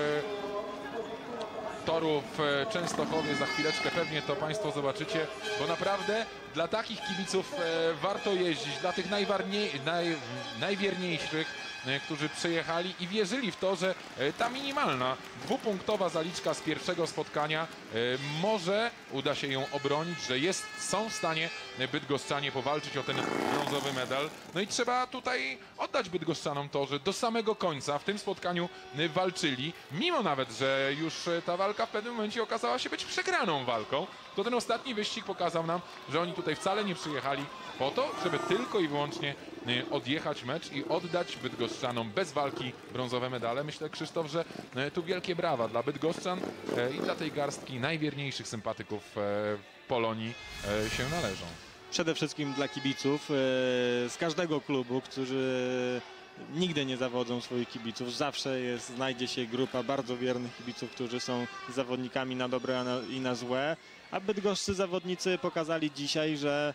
toru w Częstochowie. Za chwileczkę pewnie to Państwo zobaczycie, bo naprawdę dla takich kibiców warto jeździć, dla tych najwarniej, naj, najwierniejszych, którzy przyjechali i wierzyli w to, że ta minimalna dwupunktowa zaliczka z pierwszego spotkania może uda się ją obronić, że jest, są w stanie bydgoszczanie powalczyć o ten brązowy medal. No i trzeba tutaj oddać bydgoszczanom to, że do samego końca w tym spotkaniu walczyli, mimo nawet, że już ta walka w pewnym momencie okazała się być przegraną walką, to ten ostatni wyścig pokazał nam, że oni tutaj wcale nie przyjechali po to, żeby tylko i wyłącznie odjechać mecz i oddać bydgoszczanom bez walki brązowe medale. Myślę, Krzysztof, że tu wielkie brawa dla bydgoszczan i dla tej garstki najwierniejszych sympatyków Polonii się należą. Przede wszystkim dla kibiców z każdego klubu, którzy nigdy nie zawodzą swoich kibiców. Zawsze jest, znajdzie się grupa bardzo wiernych kibiców, którzy są zawodnikami na dobre i na złe. A bydgoscy zawodnicy pokazali dzisiaj, że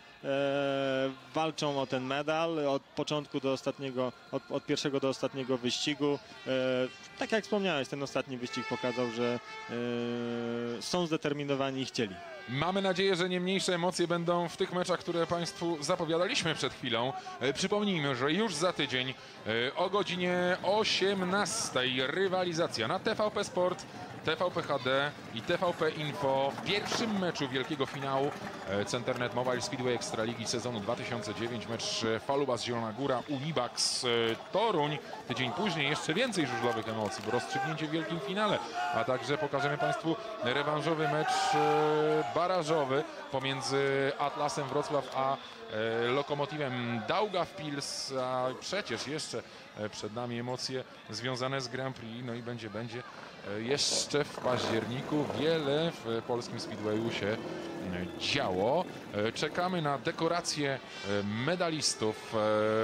e, walczą o ten medal od początku do ostatniego, od, od pierwszego do ostatniego wyścigu. E, tak jak wspomniałeś, ten ostatni wyścig pokazał, że e, są zdeterminowani i chcieli. Mamy nadzieję, że nie mniejsze emocje będą w tych meczach, które Państwu zapowiadaliśmy przed chwilą. E, przypomnijmy, że już za tydzień e, o godzinie osiemnastej rywalizacja na T V P Sport, T V P H D i T V P Info w pierwszym meczu wielkiego finału Centernet Mobile Speedway Ekstraligi sezonu dwa tysiące dziewięć. Mecz Falubas Zielona Góra, Unibax Toruń. Tydzień później jeszcze więcej żużlowych emocji, bo rozstrzygnięcie w wielkim finale, a także pokażemy Państwu rewanżowy mecz barażowy pomiędzy Atlasem Wrocław a Lokomotywem Daugavpils, a przecież jeszcze przed nami emocje związane z Grand Prix, no i będzie, będzie jeszcze w październiku wiele w polskim speedwayu się działo. Czekamy na dekorację medalistów.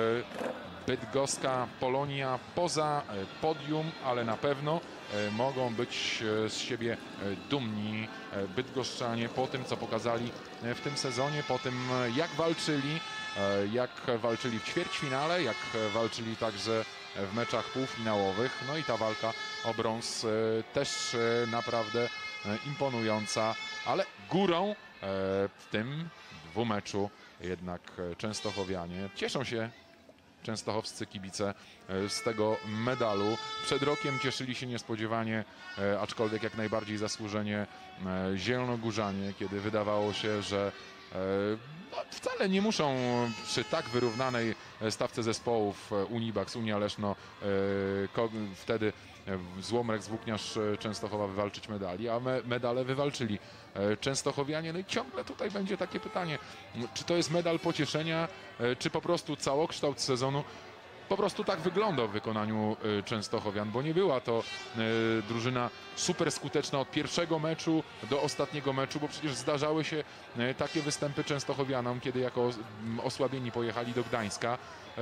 Bydgoska Polonia poza podium, ale na pewno mogą być z siebie dumni bydgoszczanie po tym, co pokazali w tym sezonie, po tym, jak walczyli, jak walczyli w ćwierćfinale, jak walczyli także w meczach półfinałowych. No i ta walka o brąz też naprawdę imponująca, ale górą w tym dwumeczu jednak częstochowianie cieszą się. Częstochowscy kibice z tego medalu. Przed rokiem cieszyli się niespodziewanie, aczkolwiek jak najbardziej zasłużenie zielonogórzanie, kiedy wydawało się, że no, wcale nie muszą przy tak wyrównanej stawce zespołów Unibax, Unia Leszno wtedy Złomrek, Włókniarz Częstochowa wywalczyć medali, a me medale wywalczyli częstochowianie. No i ciągle tutaj będzie takie pytanie, czy to jest medal pocieszenia, czy po prostu całokształt sezonu po prostu tak wygląda w wykonaniu Częstochowian, bo nie była to drużyna super skuteczna od pierwszego meczu do ostatniego meczu, bo przecież zdarzały się takie występy Częstochowianom, kiedy jako osłabieni pojechali do Gdańska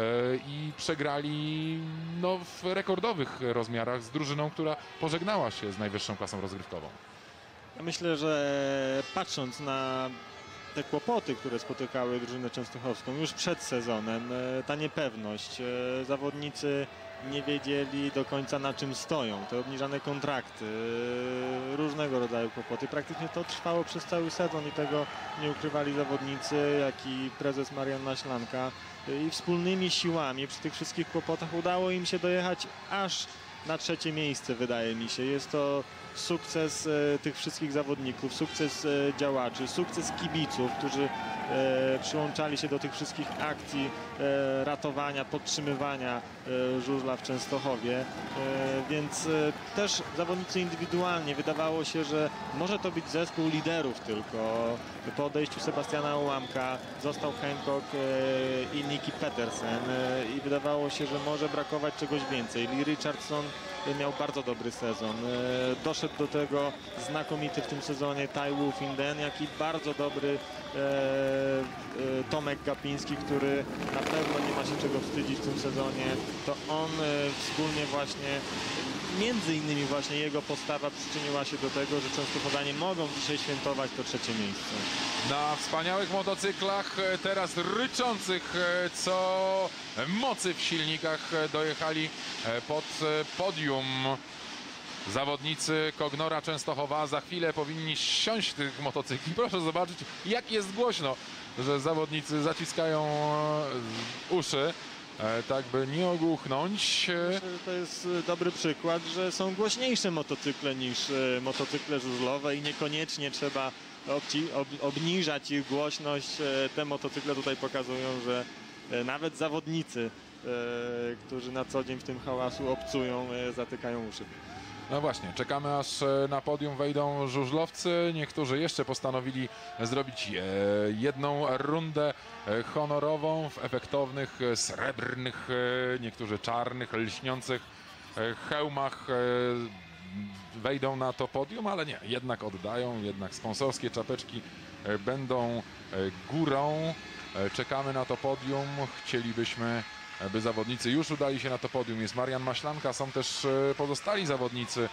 i przegrali no, w rekordowych rozmiarach z drużyną, która pożegnała się z najwyższą klasą rozgrywkową. Ja myślę, że patrząc na te kłopoty, które spotykały drużynę częstochowską już przed sezonem, ta niepewność, zawodnicy nie wiedzieli do końca na czym stoją, te obniżane kontrakty, różnego rodzaju kłopoty. Praktycznie to trwało przez cały sezon i tego nie ukrywali zawodnicy, jak i prezes Marian Maślanka. I wspólnymi siłami przy tych wszystkich kłopotach udało im się dojechać aż na trzecie miejsce, wydaje mi się. Jest to sukces e, tych wszystkich zawodników, sukces e, działaczy, sukces kibiców, którzy e, przyłączali się do tych wszystkich akcji e, ratowania, podtrzymywania e, żużla w Częstochowie. E, więc e, też zawodnicy indywidualnie wydawało się, że może to być zespół liderów tylko. Po odejściu Sebastiana Ułamka został Hancock e, i Nicky Petersen e, i wydawało się, że może brakować czegoś więcej. Lee Richardson miał bardzo dobry sezon. E, doszedł do tego znakomity w tym sezonie Tai Wu Finden, jak i bardzo dobry e, e, Tomek Gapiński, który na pewno nie ma się czego wstydzić w tym sezonie. To on e, wspólnie właśnie, między innymi właśnie jego postawa przyczyniła się do tego, że Częstochowianie mogą dzisiaj świętować to trzecie miejsce. Na wspaniałych motocyklach, teraz ryczących co mocy w silnikach, dojechali pod podium zawodnicy Kognora Częstochowa. Za chwilę powinni siąść tych motocykli. Proszę zobaczyć, jak jest głośno, że zawodnicy zaciskają uszy, tak by nie ogłuchnąć. Myślę, że to jest dobry przykład, że są głośniejsze motocykle niż motocykle żużlowe i niekoniecznie trzeba ob obniżać ich głośność. Te motocykle tutaj pokazują, że nawet zawodnicy, którzy na co dzień w tym hałasu obcują, zatykają uszy. No właśnie, czekamy aż na podium wejdą żużlowcy. Niektórzy jeszcze postanowili zrobić jedną rundę honorową w efektownych, srebrnych, niektórzy czarnych, lśniących hełmach. Wejdą na to podium, ale nie, jednak oddają, jednak sponsorskie czapeczki będą górą. Czekamy na to podium, chcielibyśmy, by zawodnicy już udali się na to podium. Jest Marian Maślanka, są też pozostali zawodnicy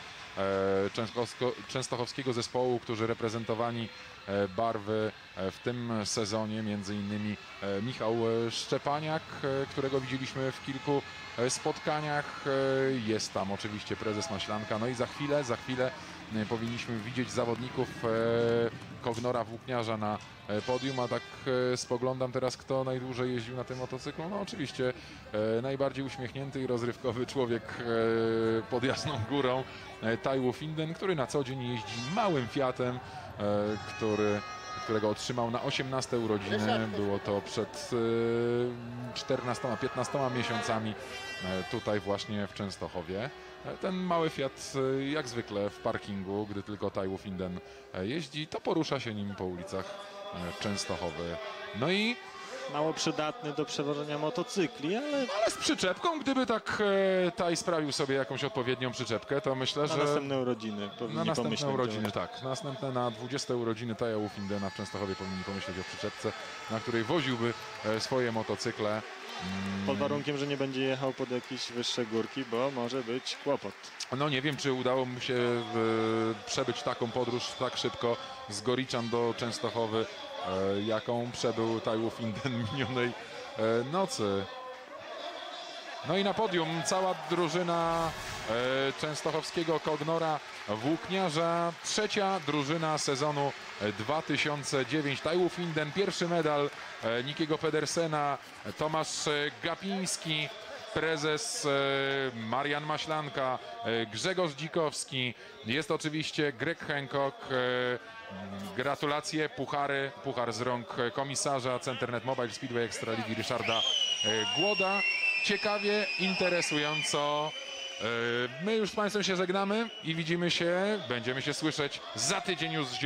częstochowskiego zespołu, którzy reprezentowali barwy w tym sezonie, między innymi Michał Szczepaniak, którego widzieliśmy w kilku spotkaniach. Jest tam oczywiście prezes Maślanka, no i za chwilę, za chwilę powinniśmy widzieć zawodników Kognora Włókniarza na podium, a tak spoglądam teraz, kto najdłużej jeździł na tym motocyklu. No oczywiście najbardziej uśmiechnięty i rozrywkowy człowiek pod Jasną Górą, Tai Wu Finden, który na co dzień jeździ małym Fiatem, który, którego otrzymał na osiemnaste urodziny. Było to przed czternastoma piętnastoma miesiącami tutaj właśnie w Częstochowie. Ten mały Fiat jak zwykle w parkingu, gdy tylko Tai Wu Finden jeździ, to porusza się nim po ulicach Częstochowy. No i mało przydatny do przewożenia motocykli, ale... ale z przyczepką, gdyby tak e, Tai sprawił sobie jakąś odpowiednią przyczepkę, to myślę, na że... Na następne urodziny Na następne urodziny, tak. Następne na dwudzieste urodziny Taja Wu Findena w Częstochowie powinni pomyśleć o przyczepce, na której woziłby e, swoje motocykle. Mm. Pod warunkiem, że nie będzie jechał pod jakieś wyższe górki, bo może być kłopot. No nie wiem, czy udało mu się e, przebyć taką podróż tak szybko z Goriczan do Częstochowy, e, jaką przebył Tai Wu Finden minionej e, nocy. No i na podium cała drużyna e, częstochowskiego Kognora Włókniarza. Trzecia drużyna sezonu dwa tysiące dziewięć. Tai Wu Finden, pierwszy medal e, Nickiego Pedersena, Tomasz Gapiński, prezes e, Marian Maślanka, e, Grzegorz Dzikowski. Jest oczywiście Greg Hancock, e, Gratulacje, puchary, puchar z rąk komisarza Centernet Mobile Speedway Ekstraligi Ryszarda e, Głoda. Ciekawie, interesująco. E, My już z Państwem się żegnamy i widzimy się, będziemy się słyszeć za tydzień już z